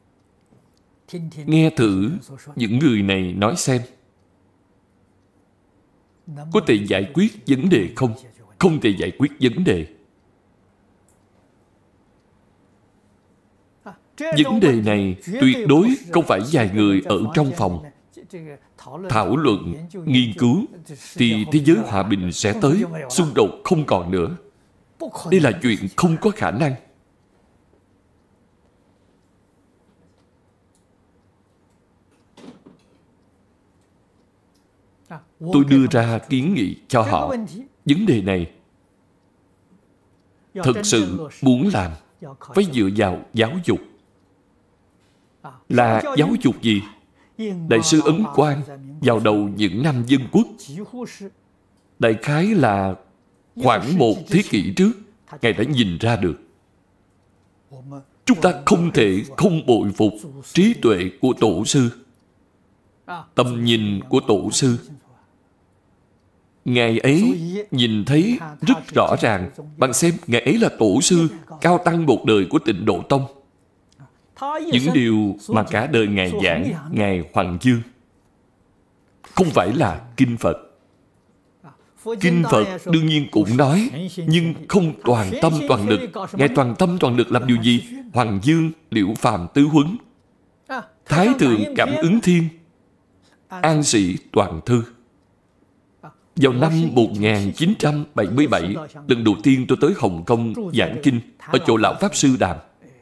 nghe thử những người này nói xem có thể giải quyết vấn đề không? Không thể giải quyết vấn đề. Vấn đề này tuyệt đối không phải vài người ở trong phòng thảo luận, nghiên cứu thì thế giới hòa bình sẽ tới, xung đột không còn nữa. Đây là chuyện không có khả năng. Tôi đưa ra kiến nghị cho họ. Vấn đề này thực sự muốn làm phải dựa vào giáo dục. Là giáo dục gì? Đại sư Ấn Quang vào đầu những năm Dân Quốc, đại khái là khoảng 1 thế kỷ trước, Ngài đã nhìn ra được. Chúng ta không thể không bội phục trí tuệ của Tổ sư, tầm nhìn của Tổ sư. Ngài ấy nhìn thấy rất rõ ràng. Bạn xem, Ngài ấy là Tổ sư, cao tăng một đời của Tịnh Độ Tông. Những điều mà cả đời Ngài giảng, Ngài hoằng dương. không phải là kinh Phật. Kinh Phật đương nhiên cũng nói, nhưng không toàn tâm toàn lực. Ngài toàn tâm toàn lực làm điều gì? Hoàng Dương Liễu Phàm tứ huấn, Thái Thượng Cảm Ứng Thiên, An Sĩ Toàn Thư. Vào năm 1977, lần đầu tiên tôi tới Hồng Kông giảng kinh ở chỗ Lão Pháp Sư Đàm.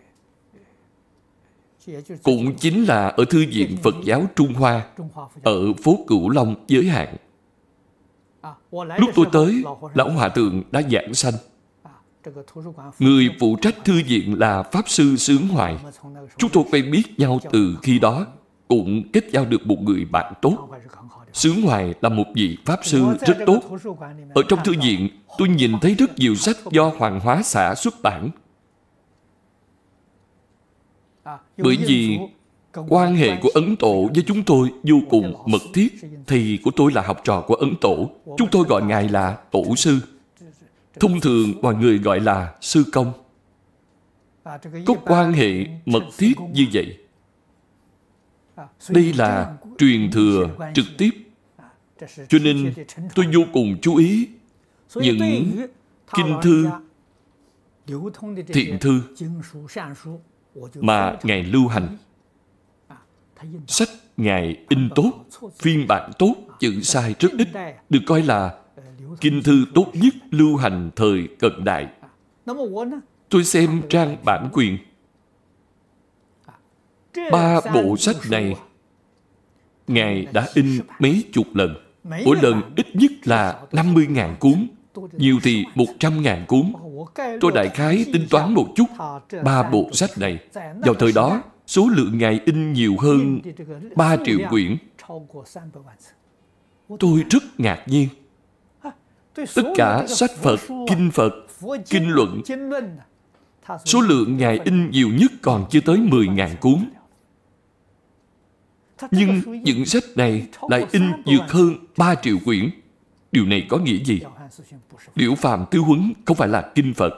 Cũng chính là ở Thư viện Phật giáo Trung Hoa, ở phố Cửu Long giới hạn. Lúc tôi tới, Lão Hòa Thượng đã giảng sanh. Người phụ trách thư viện là Pháp Sư Sướng Hoài. Chúng tôi quen biết nhau từ khi đó, cũng kết giao được một người bạn tốt. Sướng Hoài là một vị Pháp Sư rất tốt. Ở trong thư viện, tôi nhìn thấy rất nhiều sách do Hoàng Hóa xã xuất bản. Bởi vì quan hệ của Ấn Tổ với chúng tôi vô cùng mật thiết. Thầy của tôi là học trò của Ấn Tổ. Chúng tôi gọi Ngài là Tổ Sư. Thông thường mọi người gọi là Sư Công. Có quan hệ mật thiết như vậy. Đây là truyền thừa trực tiếp. Cho nên tôi vô cùng chú ý những kinh thư, thiện thư mà Ngài lưu hành. Sách Ngài in tốt, phiên bản tốt, chữ sai rất ít, được coi là kinh thư tốt nhất lưu hành thời cận đại. Tôi xem trang bản quyền. 3 bộ sách này Ngài đã in mấy chục lần. Mỗi lần ít nhất là 50.000 cuốn, nhiều thì 100.000 cuốn. Tôi đại khái tính toán một chút, 3 bộ sách này vào thời đó số lượng Ngài in nhiều hơn 3 triệu quyển. Tôi rất ngạc nhiên. Tất cả sách Phật, kinh Phật, kinh luận, số lượng Ngài in nhiều nhất còn chưa tới 10.000 cuốn. Nhưng những sách này lại in vượt hơn 3 triệu quyển. Điều này có nghĩa gì? Liễu Phàm tứ huấn không phải là kinh Phật,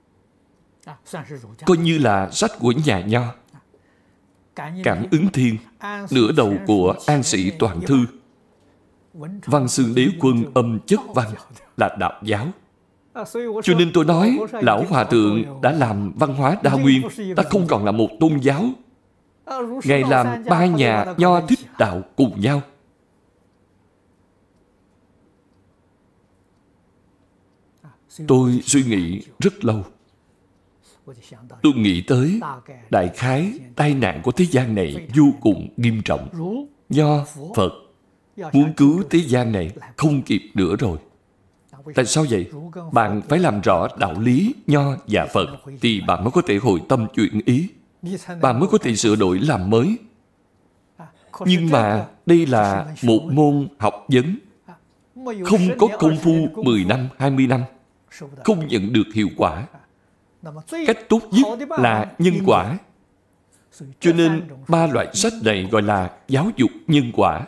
coi như là sách của nhà Nho. Cảm Ứng Thiên, nửa đầu của An Sĩ Toàn Thư, Văn Xương Đế Quân âm chất văn là đạo giáo. Cho nên tôi nói Lão Hòa Thượng đã làm văn hóa đa nguyên, ta không còn là một tôn giáo. Ngài làm 3 nhà Nho Thích đạo cùng nhau. Tôi suy nghĩ rất lâu. Tôi nghĩ tới đại khái tai nạn của thế gian này vô cùng nghiêm trọng. Nho, Phật muốn cứu thế gian này không kịp nữa rồi. Tại sao vậy? Bạn phải làm rõ đạo lý Nho và Phật thì bạn mới có thể hồi tâm chuyển ý. Bạn mới có thể sửa đổi làm mới. Nhưng mà đây là một môn học vấn. Không có công phu 10 năm, 20 năm, không nhận được hiệu quả. Cách tốt nhất là nhân quả. Cho nên 3 loại sách này gọi là giáo dục nhân quả.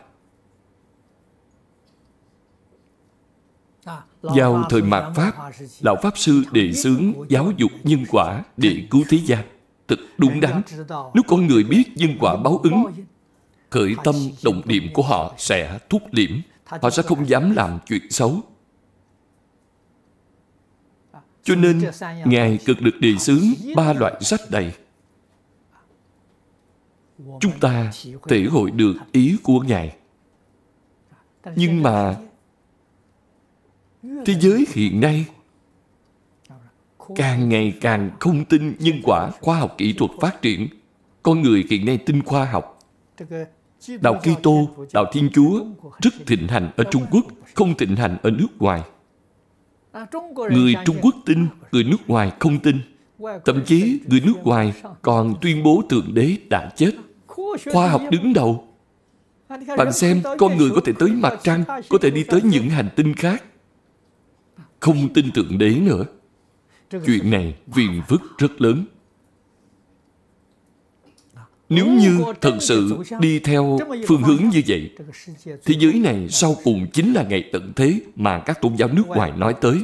Vào thời mạt Pháp, Lão Pháp Sư đề xướng giáo dục nhân quả để cứu thế gian. Thật đúng đắn. Nếu con người biết nhân quả báo ứng, khởi tâm động niệm của họ sẽ thúc liễm. Họ sẽ không dám làm chuyện xấu. Cho nên, Ngài cực được đề xướng 3 loại sách này. Chúng ta thể hội được ý của Ngài. Nhưng mà thế giới hiện nay càng ngày càng không tin nhân quả. Khoa học kỹ thuật phát triển, con người hiện nay tin khoa học. Đạo Kitô, đạo Thiên Chúa rất thịnh hành ở Trung Quốc, không thịnh hành ở nước ngoài. Người Trung Quốc tin, người nước ngoài không tin. Thậm chí người nước ngoài còn tuyên bố Thượng Đế đã chết. Khoa học đứng đầu. Bạn xem, con người có thể tới mặt trăng, có thể đi tới những hành tinh khác. Không tin Thượng Đế nữa. Chuyện này phiền phức rất lớn. Nếu như thật sự đi theo phương hướng như vậy, thế giới này sau cùng chính là ngày tận thế mà các tôn giáo nước ngoài nói tới.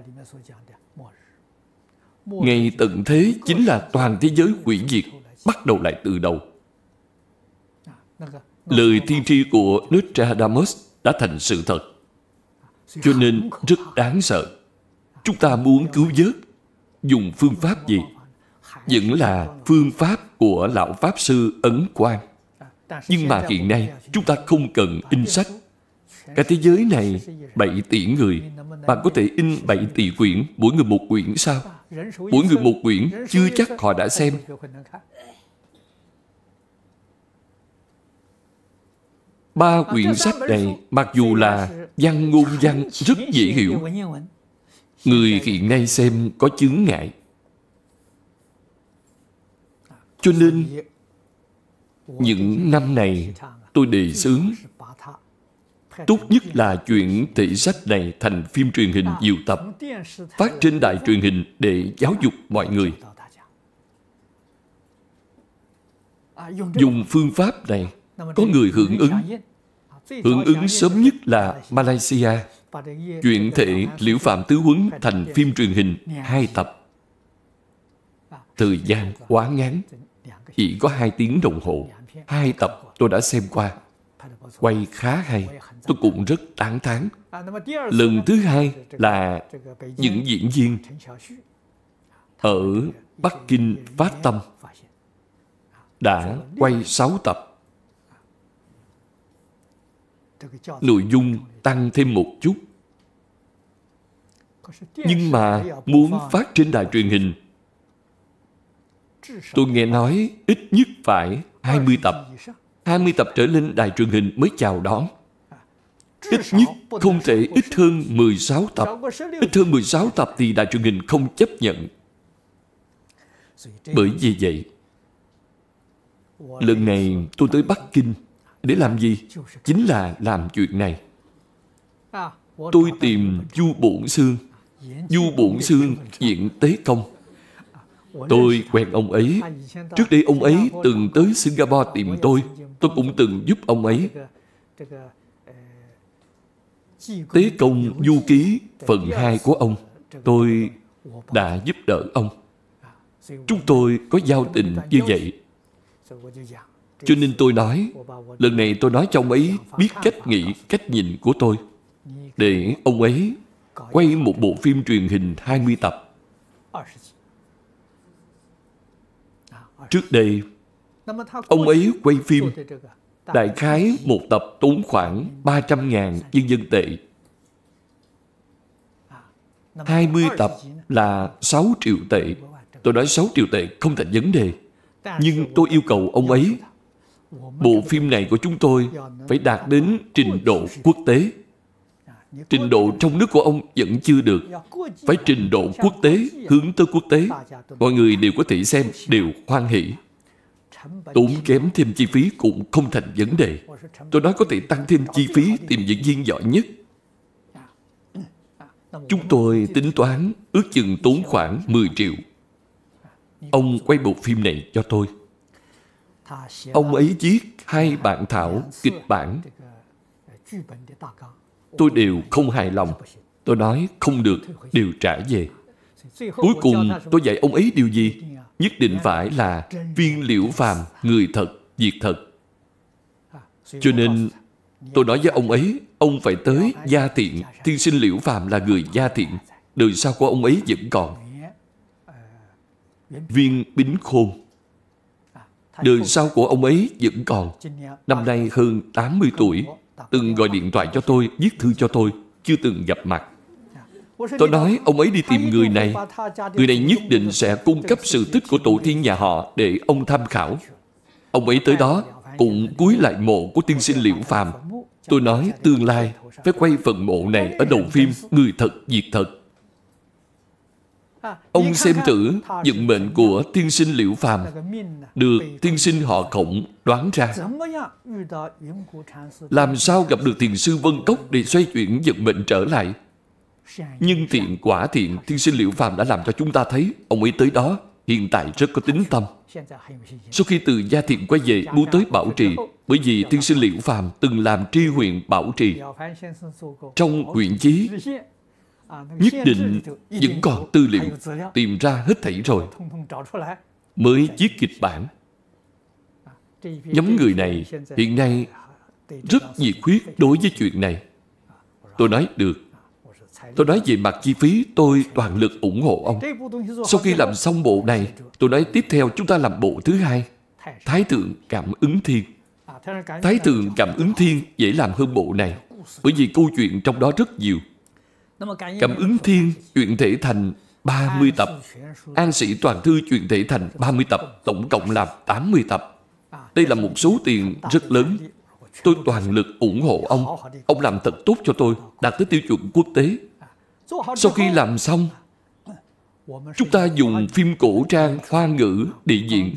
Ngày tận thế chính là toàn thế giới hủy diệt, bắt đầu lại từ đầu. Lời tiên tri của Nostradamus đã thành sự thật. Cho nên rất đáng sợ. Chúng ta muốn cứu vớt, dùng phương pháp gì? Vẫn là phương pháp của Lão Pháp Sư Ấn Quang. Nhưng mà hiện nay, chúng ta không cần in sách. Cả thế giới này 7 tỷ người, bạn có thể in 7 tỷ quyển, mỗi người một quyển sao? Mỗi người một quyển, chưa chắc họ đã xem. Ba quyển sách này, mặc dù là văn ngôn văn rất dễ hiểu, người hiện nay xem có chướng ngại. Cho nên, những năm này, tôi đề xướng tốt nhất là chuyển thể sách này thành phim truyền hình nhiều tập, phát trên đài truyền hình để giáo dục mọi người. Dùng phương pháp này, có người hưởng ứng. Hưởng ứng sớm nhất là Malaysia, chuyển thể Liễu Phạm Tứ Huấn thành phim truyền hình 2 tập. Thời gian quá ngắn, chỉ có 2 tiếng đồng hồ. 2 tập tôi đã xem qua. Quay khá hay, tôi cũng rất tán thán. Lần thứ hai là những diễn viên ở Bắc Kinh phát tâm đã quay 6 tập. Nội dung tăng thêm một chút. Nhưng mà muốn phát trên đài truyền hình, tôi nghe nói ít nhất phải 20 tập. 20 tập trở lên đài truyền hình mới chào đón. Ít nhất không thể ít hơn 16 tập. Ít hơn 16 tập thì đài truyền hình không chấp nhận. Bởi vì vậy, lần này tôi tới Bắc Kinh để làm gì? Chính là làm chuyện này. Tôi tìm Du Bổn Xương. Du Bổn Xương diễn Tế Công. Tôi quen ông ấy. Trước đây ông ấy từng tới Singapore tìm tôi. Tôi cũng từng giúp ông ấy. Tế Công Du Ký phần 2 của ông, tôi đã giúp đỡ ông. Chúng tôi có giao tình như vậy. Cho nên tôi nói, lần này tôi nói cho ông ấy biết cách nghĩ, cách nhìn của tôi, để ông ấy quay một bộ phim truyền hình 20 tập. Trước đây, ông ấy quay phim, đại khái một tập tốn khoảng 300.000 nhân dân tệ. 20 tập là 6 triệu tệ. Tôi nói 6 triệu tệ không thành vấn đề. Nhưng tôi yêu cầu ông ấy, bộ phim này của chúng tôi phải đạt đến trình độ quốc tế. Trình độ trong nước của ông vẫn chưa được. Phải trình độ quốc tế, hướng tới quốc tế. Mọi người đều có thể xem, đều hoan hỷ. Tốn kém thêm chi phí cũng không thành vấn đề. Tôi nói có thể tăng thêm chi phí tìm diễn viên giỏi nhất. Chúng tôi tính toán ước chừng tốn khoảng 10 triệu. Ông quay bộ phim này cho tôi. Ông ấy viết 2 bản thảo kịch bản. Tôi đều không hài lòng. Tôi nói không được, đều trả về. Cuối cùng tôi dạy ông ấy điều gì? Nhất định phải là Viên Liễu Phàm, người thật, việc thật. Cho nên tôi nói với ông ấy, ông phải tới Gia Thiện. Tiên sinh Liễu Phàm là người Gia Thiện. Đời sau của ông ấy vẫn còn. Viên Bính Khôn, đời sau của ông ấy vẫn còn. Năm nay hơn 80 tuổi. Từng gọi điện thoại cho tôi, viết thư cho tôi, chưa từng gặp mặt. Tôi nói ông ấy đi tìm người này. Người này nhất định sẽ cung cấp sự tích của tổ tiên nhà họ để ông tham khảo. Ông ấy tới đó cũng cúi lại mộ của tiên sinh Liễu Phàm. Tôi nói tương lai phải quay phần mộ này ở đầu phim Người thật, việc thật. Ông xem thử vận mệnh của tiên sinh Liễu Phàm được tiên sinh họ Khổng đoán ra. Làm sao gặp được thiền sư Vân Cốc để xoay chuyển vận mệnh trở lại? Nhưng thiện quả thiện tiên sinh Liễu Phàm đã làm cho chúng ta thấy. Ông ấy tới đó hiện tại rất có tính tâm. Sau khi từ Gia Thiện quay về muốn tới Bảo Trì, bởi vì tiên sinh Liễu Phàm từng làm tri huyện Bảo Trì. Trong huyện chí nhất định vẫn còn tư liệu, tìm ra hết thảy rồi mới viết kịch bản. Nhóm người này hiện nay rất nhiệt huyết đối với chuyện này. Tôi nói được. Tôi nói về mặt chi phí, tôi toàn lực ủng hộ ông. Sau khi làm xong bộ này, tôi nói tiếp theo chúng ta làm bộ thứ hai, Thái Thượng Cảm Ứng Thiên. Thái Thượng Cảm Ứng Thiên dễ làm hơn bộ này, bởi vì câu chuyện trong đó rất nhiều. Cảm Ứng Thiên chuyển thể thành 30 tập, An Sĩ Toàn Thư chuyển thể thành 30 tập, tổng cộng làm 80 tập. Đây là một số tiền rất lớn. Tôi toàn lực ủng hộ ông. Ông làm thật tốt cho tôi, đạt tới tiêu chuẩn quốc tế. Sau khi làm xong, chúng ta dùng phim cổ trang Hoa ngữ để diễn.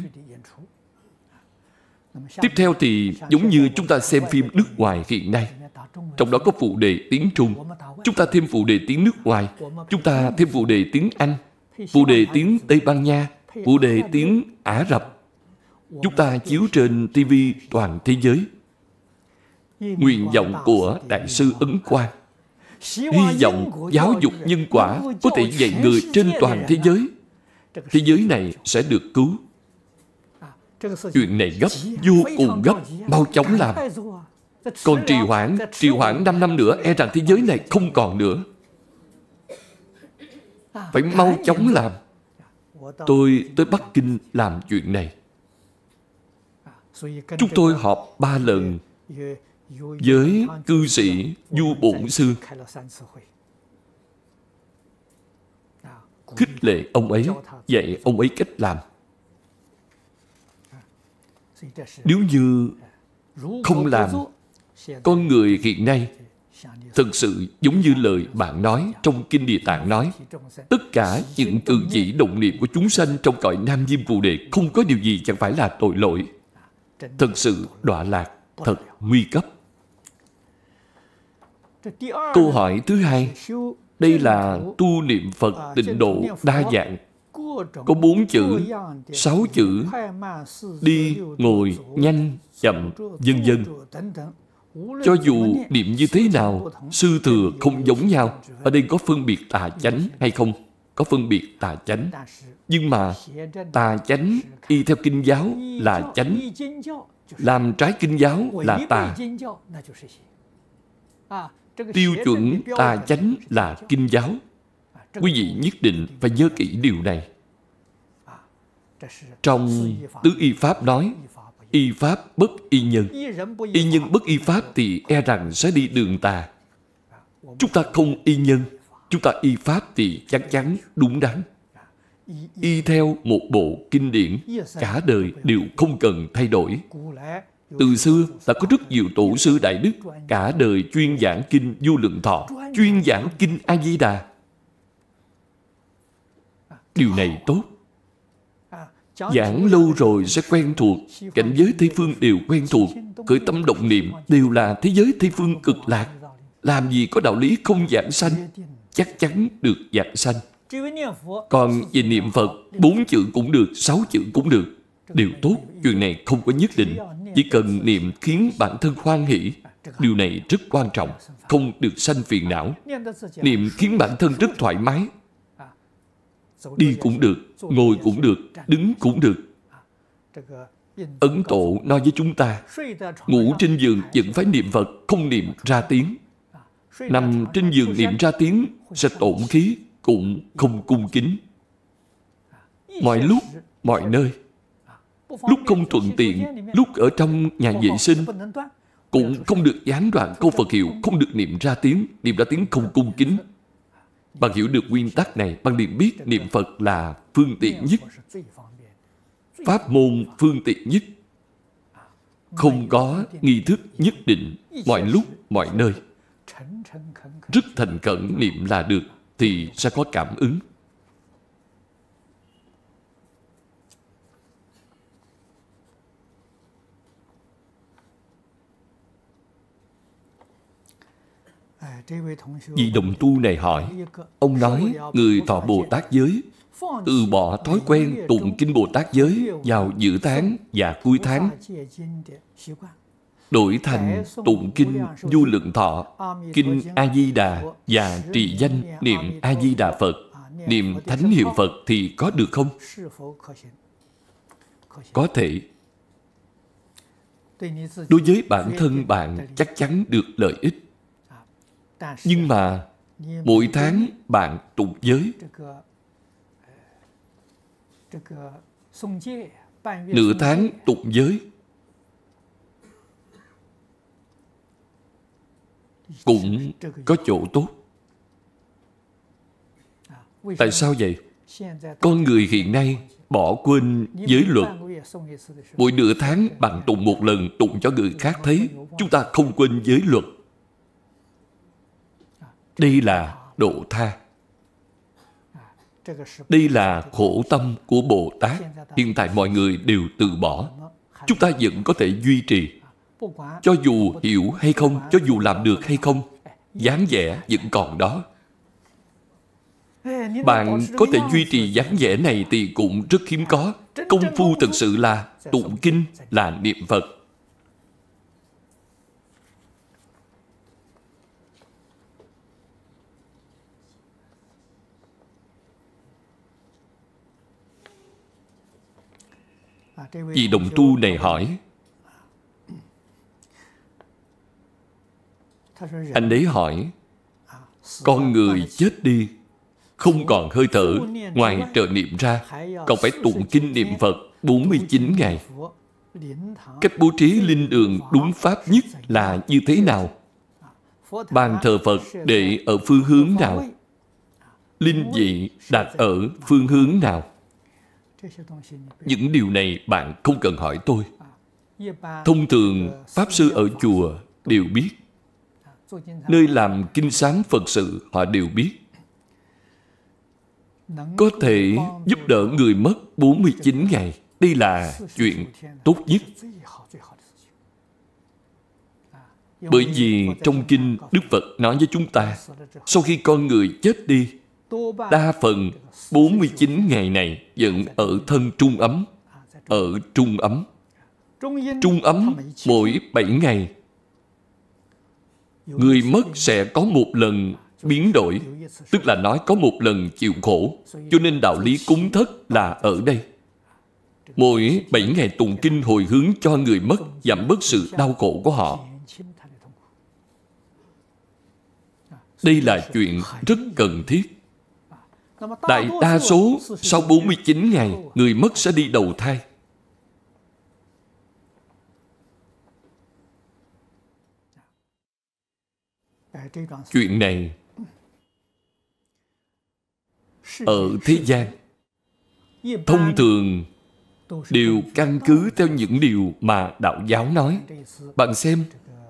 Tiếp theo thì giống như chúng ta xem phim nước ngoài hiện nay. Trong đó có phụ đề tiếng Trung. Chúng ta thêm phụ đề tiếng nước ngoài. Chúng ta thêm phụ đề tiếng Anh, phụ đề tiếng Tây Ban Nha, phụ đề tiếng Ả Rập. Chúng ta chiếu trên TV toàn thế giới. Nguyện vọng của Đại sư Ấn Quang, hy vọng giáo dục nhân quả có thể dạy người trên toàn thế giới. Thế giới này sẽ được cứu. Chuyện này gấp, vô cùng gấp, mau chóng làm. Còn trì hoãn 5 năm nữa, e rằng thế giới này không còn nữa. Phải mau chóng làm. Tôi tới Bắc Kinh làm chuyện này. Chúng tôi họp 3 lần với cư sĩ Du Bổn Sư, khích lệ ông ấy, dạy ông ấy cách làm. Nếu như không làm, con người hiện nay thực sự giống như lời bạn nói trong Kinh Địa Tạng nói, tất cả những cử chỉ động niệm của chúng sanh trong cõi Nam Diêm Phù Đề không có điều gì chẳng phải là tội lỗi. Thật sự đọa lạc, thật nguy cấp. Câu hỏi thứ hai, đây là tu niệm Phật tịnh độ đa dạng. Có 4 chữ, 6 chữ, đi, ngồi, nhanh, chậm, vân vân. Cho dù niệm như thế nào, sư thừa không giống nhau. Ở đây có phân biệt tà chánh hay không? Có phân biệt tà chánh. Nhưng mà tà chánh y theo kinh giáo là chánh, làm trái kinh giáo là tà. Tiêu chuẩn tà chánh là kinh giáo. Quý vị nhất định phải nhớ kỹ điều này. Trong Tứ Y Pháp nói, y pháp bất y nhân. Y nhân bất y pháp thì e rằng sẽ đi đường tà. Chúng ta không y nhân, chúng ta y pháp thì chắc chắn đúng đắn. Y theo một bộ kinh điển, cả đời đều không cần thay đổi. Từ xưa đã có rất nhiều tổ sư đại đức cả đời chuyên giảng kinh Vô Lượng Thọ, chuyên giảng kinh A Di Đà. Điều này tốt. Giảng lâu rồi sẽ quen thuộc, cảnh giới Tây Phương đều quen thuộc, khởi tâm động niệm đều là thế giới Tây Phương cực lạc. Làm gì có đạo lý không giảng sanh, chắc chắn được giảng sanh. Còn về niệm Phật, 4 chữ cũng được, 6 chữ cũng được, đều tốt. Chuyện này không có nhất định, chỉ cần niệm khiến bản thân hoan hỷ. Điều này rất quan trọng, không được sanh phiền não. Niệm khiến bản thân rất thoải mái. Đi cũng được, ngồi cũng được, đứng cũng được. Ấn Tổ nói với chúng ta, ngủ trên giường vẫn phải niệm Phật, không niệm ra tiếng. Nằm trên giường niệm ra tiếng sẽ tổn khí, cũng không cung kính. Mọi lúc, mọi nơi. Lúc không thuận tiện, lúc ở trong nhà vệ sinh, cũng không được gián đoạn câu Phật hiệu, không được niệm ra tiếng không cung kính. Bạn hiểu được nguyên tắc này, bạn liền biết niệm Phật là phương tiện nhất, pháp môn phương tiện nhất. Không có nghi thức nhất định, mọi lúc, mọi nơi. Rất thành khẩn niệm là được, thì sẽ có cảm ứng. Vị đồng tu này hỏi, ông nói người thọ Bồ Tát giới, từ bỏ thói quen tụng kinh Bồ Tát giới vào giữa tháng và cuối tháng, đổi thành tụng kinh Vô Lượng Thọ, kinh A Di Đà và trì danh niệm A Di Đà Phật, niệm thánh hiệu Phật thì có được không? Có thể. Đối với bản thân bạn chắc chắn được lợi ích. Nhưng mà mỗi tháng bạn tụng giới, nửa tháng tụng giới, cũng có chỗ tốt. Tại sao vậy? Con người hiện nay bỏ quên giới luật. Mỗi nửa tháng bạn tụng một lần, tụng cho người khác thấy. Chúng ta không quên giới luật. Đây là độ tha. Đây là khổ tâm của Bồ Tát. Hiện tại mọi người đều từ bỏ. Chúng ta vẫn có thể duy trì. Cho dù hiểu hay không, cho dù làm được hay không, dáng vẻ vẫn còn đó. Bạn có thể duy trì dáng vẻ này thì cũng rất hiếm có. Công phu thực sự là tụng kinh, là niệm Phật. Vị đồng tu này hỏi, anh ấy hỏi, con người chết đi, không còn hơi thở, ngoài trợ niệm ra, còn phải tụng kinh niệm Phật 49 ngày. Cách bố trí linh đường đúng pháp nhất là như thế nào? Bàn thờ Phật để ở phương hướng nào? Linh vị đặt ở phương hướng nào? Những điều này bạn không cần hỏi tôi. Thông thường, Pháp Sư ở chùa đều biết. Nơi làm kinh sám Phật sự họ đều biết. Có thể giúp đỡ người mất 49 ngày. Đây là chuyện tốt nhất. Bởi vì trong kinh Đức Phật nói với chúng ta, sau khi con người chết đi, đa phần 49 ngày này vẫn ở thân trung ấm. Ở trung ấm. Trung ấm mỗi 7 ngày. Người mất sẽ có một lần biến đổi, tức là nói có một lần chịu khổ. Cho nên đạo lý cúng thất là ở đây. Mỗi 7 ngày tụng kinh hồi hướng cho người mất, giảm bớt sự đau khổ của họ. Đây là chuyện rất cần thiết. Đại đa số sau 49 ngày, người mất sẽ đi đầu thai. Chuyện này ở thế gian thông thường đều căn cứ theo những điều mà đạo giáo nói. Bạn xem,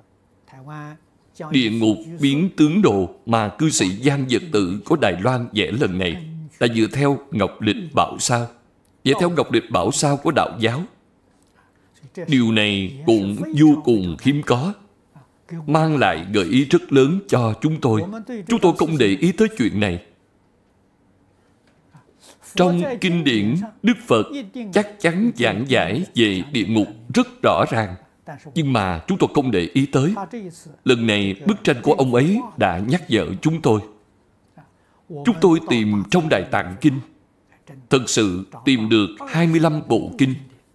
địa ngục biến tướng đồ mà cư sĩ Giang Vật Tự của Đài Loan vẽ lần này là dựa theo Ngọc Lịch Bảo Sao. Vẽ theo Ngọc Lịch Bảo Sao của đạo giáo. Điều này cũng vô cùng hiếm có, mang lại gợi ý rất lớn cho chúng tôi. Chúng tôi không để ý tới chuyện này. Trong kinh điển, Đức Phật chắc chắn giảng giải về địa ngục rất rõ ràng, nhưng mà chúng tôi không để ý tới. Lần này, bức tranh của ông ấy đã nhắc nhở chúng tôi. Chúng tôi tìm trong Đại Tạng Kinh, thật sự tìm được 25 bộ kinh.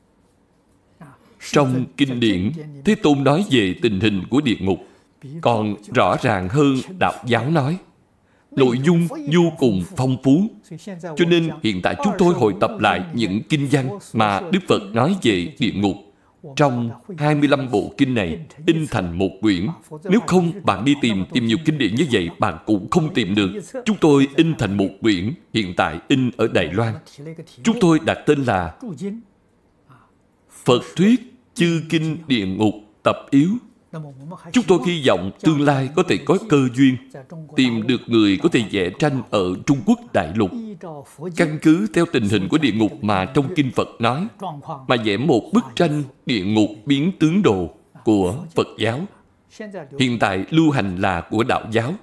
Trong kinh điển, Thế Tôn nói về tình hình của địa ngục còn rõ ràng hơn đạo giáo nói. Nội dung vô cùng phong phú. Cho nên hiện tại chúng tôi hội tập lại những kinh văn mà Đức Phật nói về địa ngục. Trong 25 bộ kinh này in thành một quyển. Nếu không, bạn đi tìm nhiều kinh điển như vậy, bạn cũng không tìm được. Chúng tôi in thành một quyển, hiện tại in ở Đài Loan. Chúng tôi đặt tên là Phật Thuyết Chư Kinh Địa Ngục Tập Yếu. Chúng tôi hy vọng tương lai có thể có cơ duyên tìm được người có thể vẽ tranh ở Trung Quốc đại lục, căn cứ theo tình hình của địa ngục mà trong Kinh Phật nói, mà vẽ một bức tranh địa ngục biến tướng đồ của Phật giáo. Hiện tại lưu hành là của đạo giáo.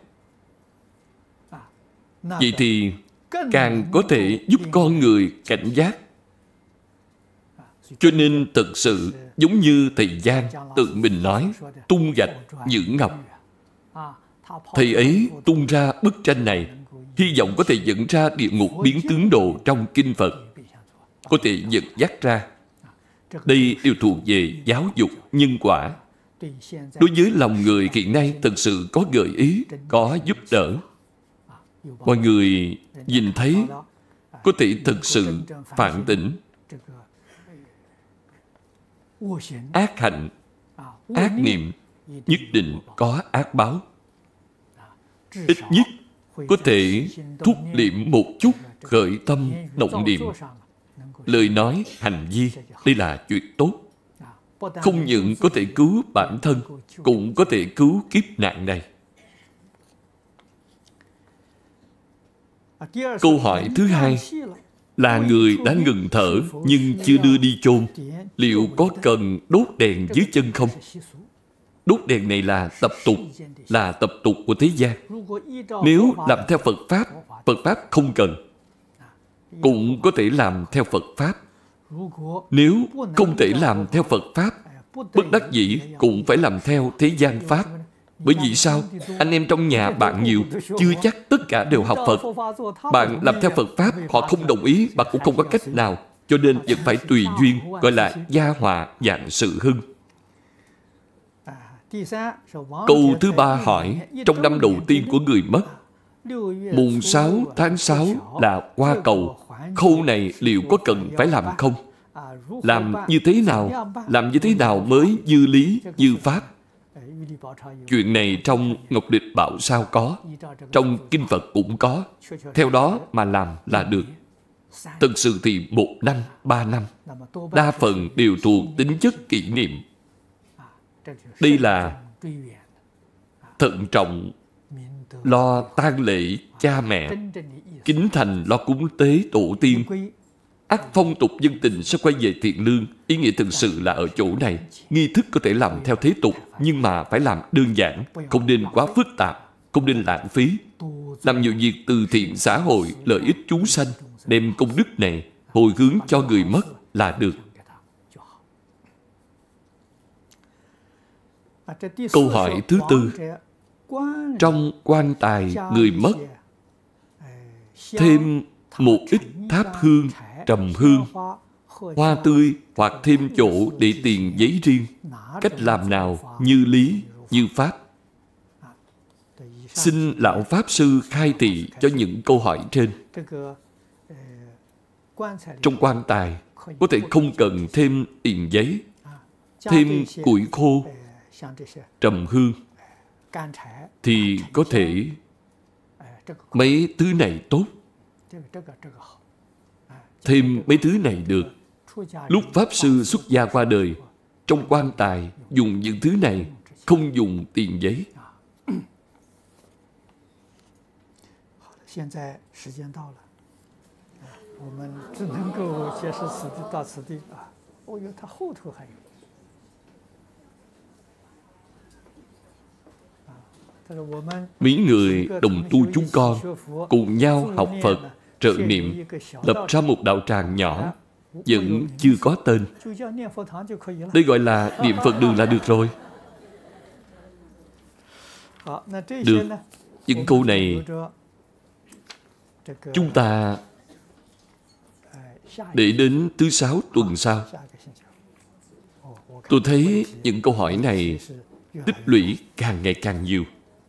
Vậy thì càng có thể giúp con người cảnh giác. Cho nên thực sự giống như thầy Giang tự mình nói, tung gạch giữ ngọc. Thầy ấy tung ra bức tranh này, hy vọng có thể dẫn ra địa ngục biến tướng đồ trong Kinh Phật, có thể dẫn dắt ra. Đây đều thuộc về giáo dục, nhân quả. Đối với lòng người hiện nay thật sự có gợi ý, có giúp đỡ. Mọi người nhìn thấy có thể thực sự phản tỉnh. Ác hạnh, ác niệm nhất định có ác báo. Ít nhất có thể thúc liệm một chút khởi tâm động niệm. Lời nói, hành vi, đây là chuyện tốt. Không những có thể cứu bản thân, cũng có thể cứu kiếp nạn này. Câu hỏi thứ hai là người đã ngừng thở nhưng chưa đưa đi chôn, liệu có cần đốt đèn dưới chân không? Đốt đèn này là tập tục của thế gian. Nếu làm theo Phật Pháp không cần. Cũng có thể làm theo Phật Pháp. Nếu không thể làm theo Phật Pháp, bất đắc dĩ cũng phải làm theo thế gian Pháp. Bởi vì sao? Anh em trong nhà bạn nhiều, chưa chắc tất cả đều học Phật. Bạn làm theo Phật Pháp, họ không đồng ý, bạn cũng không có cách nào. Cho nên vẫn phải tùy duyên, gọi là gia họa vạn sự hưng. Câu thứ ba hỏi, trong năm đầu tiên của người mất, mùng 6 tháng 6 là hoa cầu. Khâu này liệu có cần phải làm không? Làm như thế nào mới như lý, như pháp? Chuyện này trong Ngọc Lịch Bảo Sao có, trong Kinh Phật cũng có. Theo đó mà làm là được. Thực sự thì 1 năm, 3 năm, đa phần đều thuộc tính chất kỷ niệm. Đây là thận trọng, lo tang lễ cha mẹ, kính thành lo cúng tế tổ tiên. Ắt phong tục dân tình sẽ quay về thiện lương. Ý nghĩa thực sự là ở chỗ này. Nghi thức có thể làm theo thế tục, nhưng mà phải làm đơn giản, không nên quá phức tạp, không nên lãng phí. Làm nhiều việc từ thiện xã hội, lợi ích chúng sanh, đem công đức này hồi hướng cho người mất là được. Câu hỏi thứ tư, trong quan tài người mất thêm một ít tháp hương, trầm hương, hoa tươi hoặc thêm chỗ để tiền giấy riêng. Cách làm nào như lý, như pháp? Xin Lão Pháp Sư khai thị cho những câu hỏi trên. Trong quan tài có thể không cần thêm tiền giấy, thêm củi khô, trầm hương, thì có thể mấy thứ này tốt. Thêm mấy thứ này được. Lúc Pháp Sư xuất gia qua đời, trong quan tài dùng những thứ này, không dùng tiền giấy. Mấy người đồng tu chúng con cùng nhau học Phật, trợ niệm, lập ra một đạo tràng nhỏ, vẫn chưa có tên. Đây gọi là niệm Phật đường là được rồi. Được. Những câu này chúng ta để đến thứ 6 tuần sau. Tôi thấy những câu hỏi này tích lũy càng ngày càng nhiều.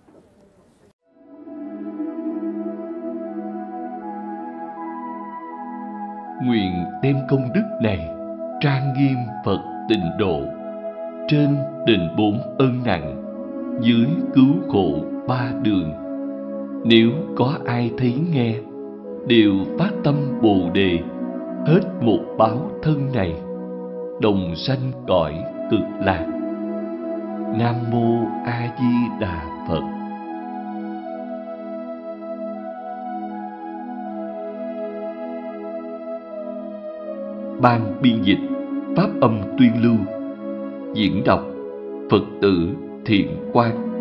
Nguyện đem công đức này trang nghiêm Phật Tịnh Độ, trên đền 4 ân nặng, dưới cứu khổ 3 đường. Nếu có ai thấy nghe, đều phát tâm Bồ Đề, hết một báo thân này, đồng sanh cõi Cực Lạc. Nam Mô A Di Đà Phật. Ban biên dịch Pháp Âm Tuyên Lưu. Diễn đọc Phật tử Thiện Quang.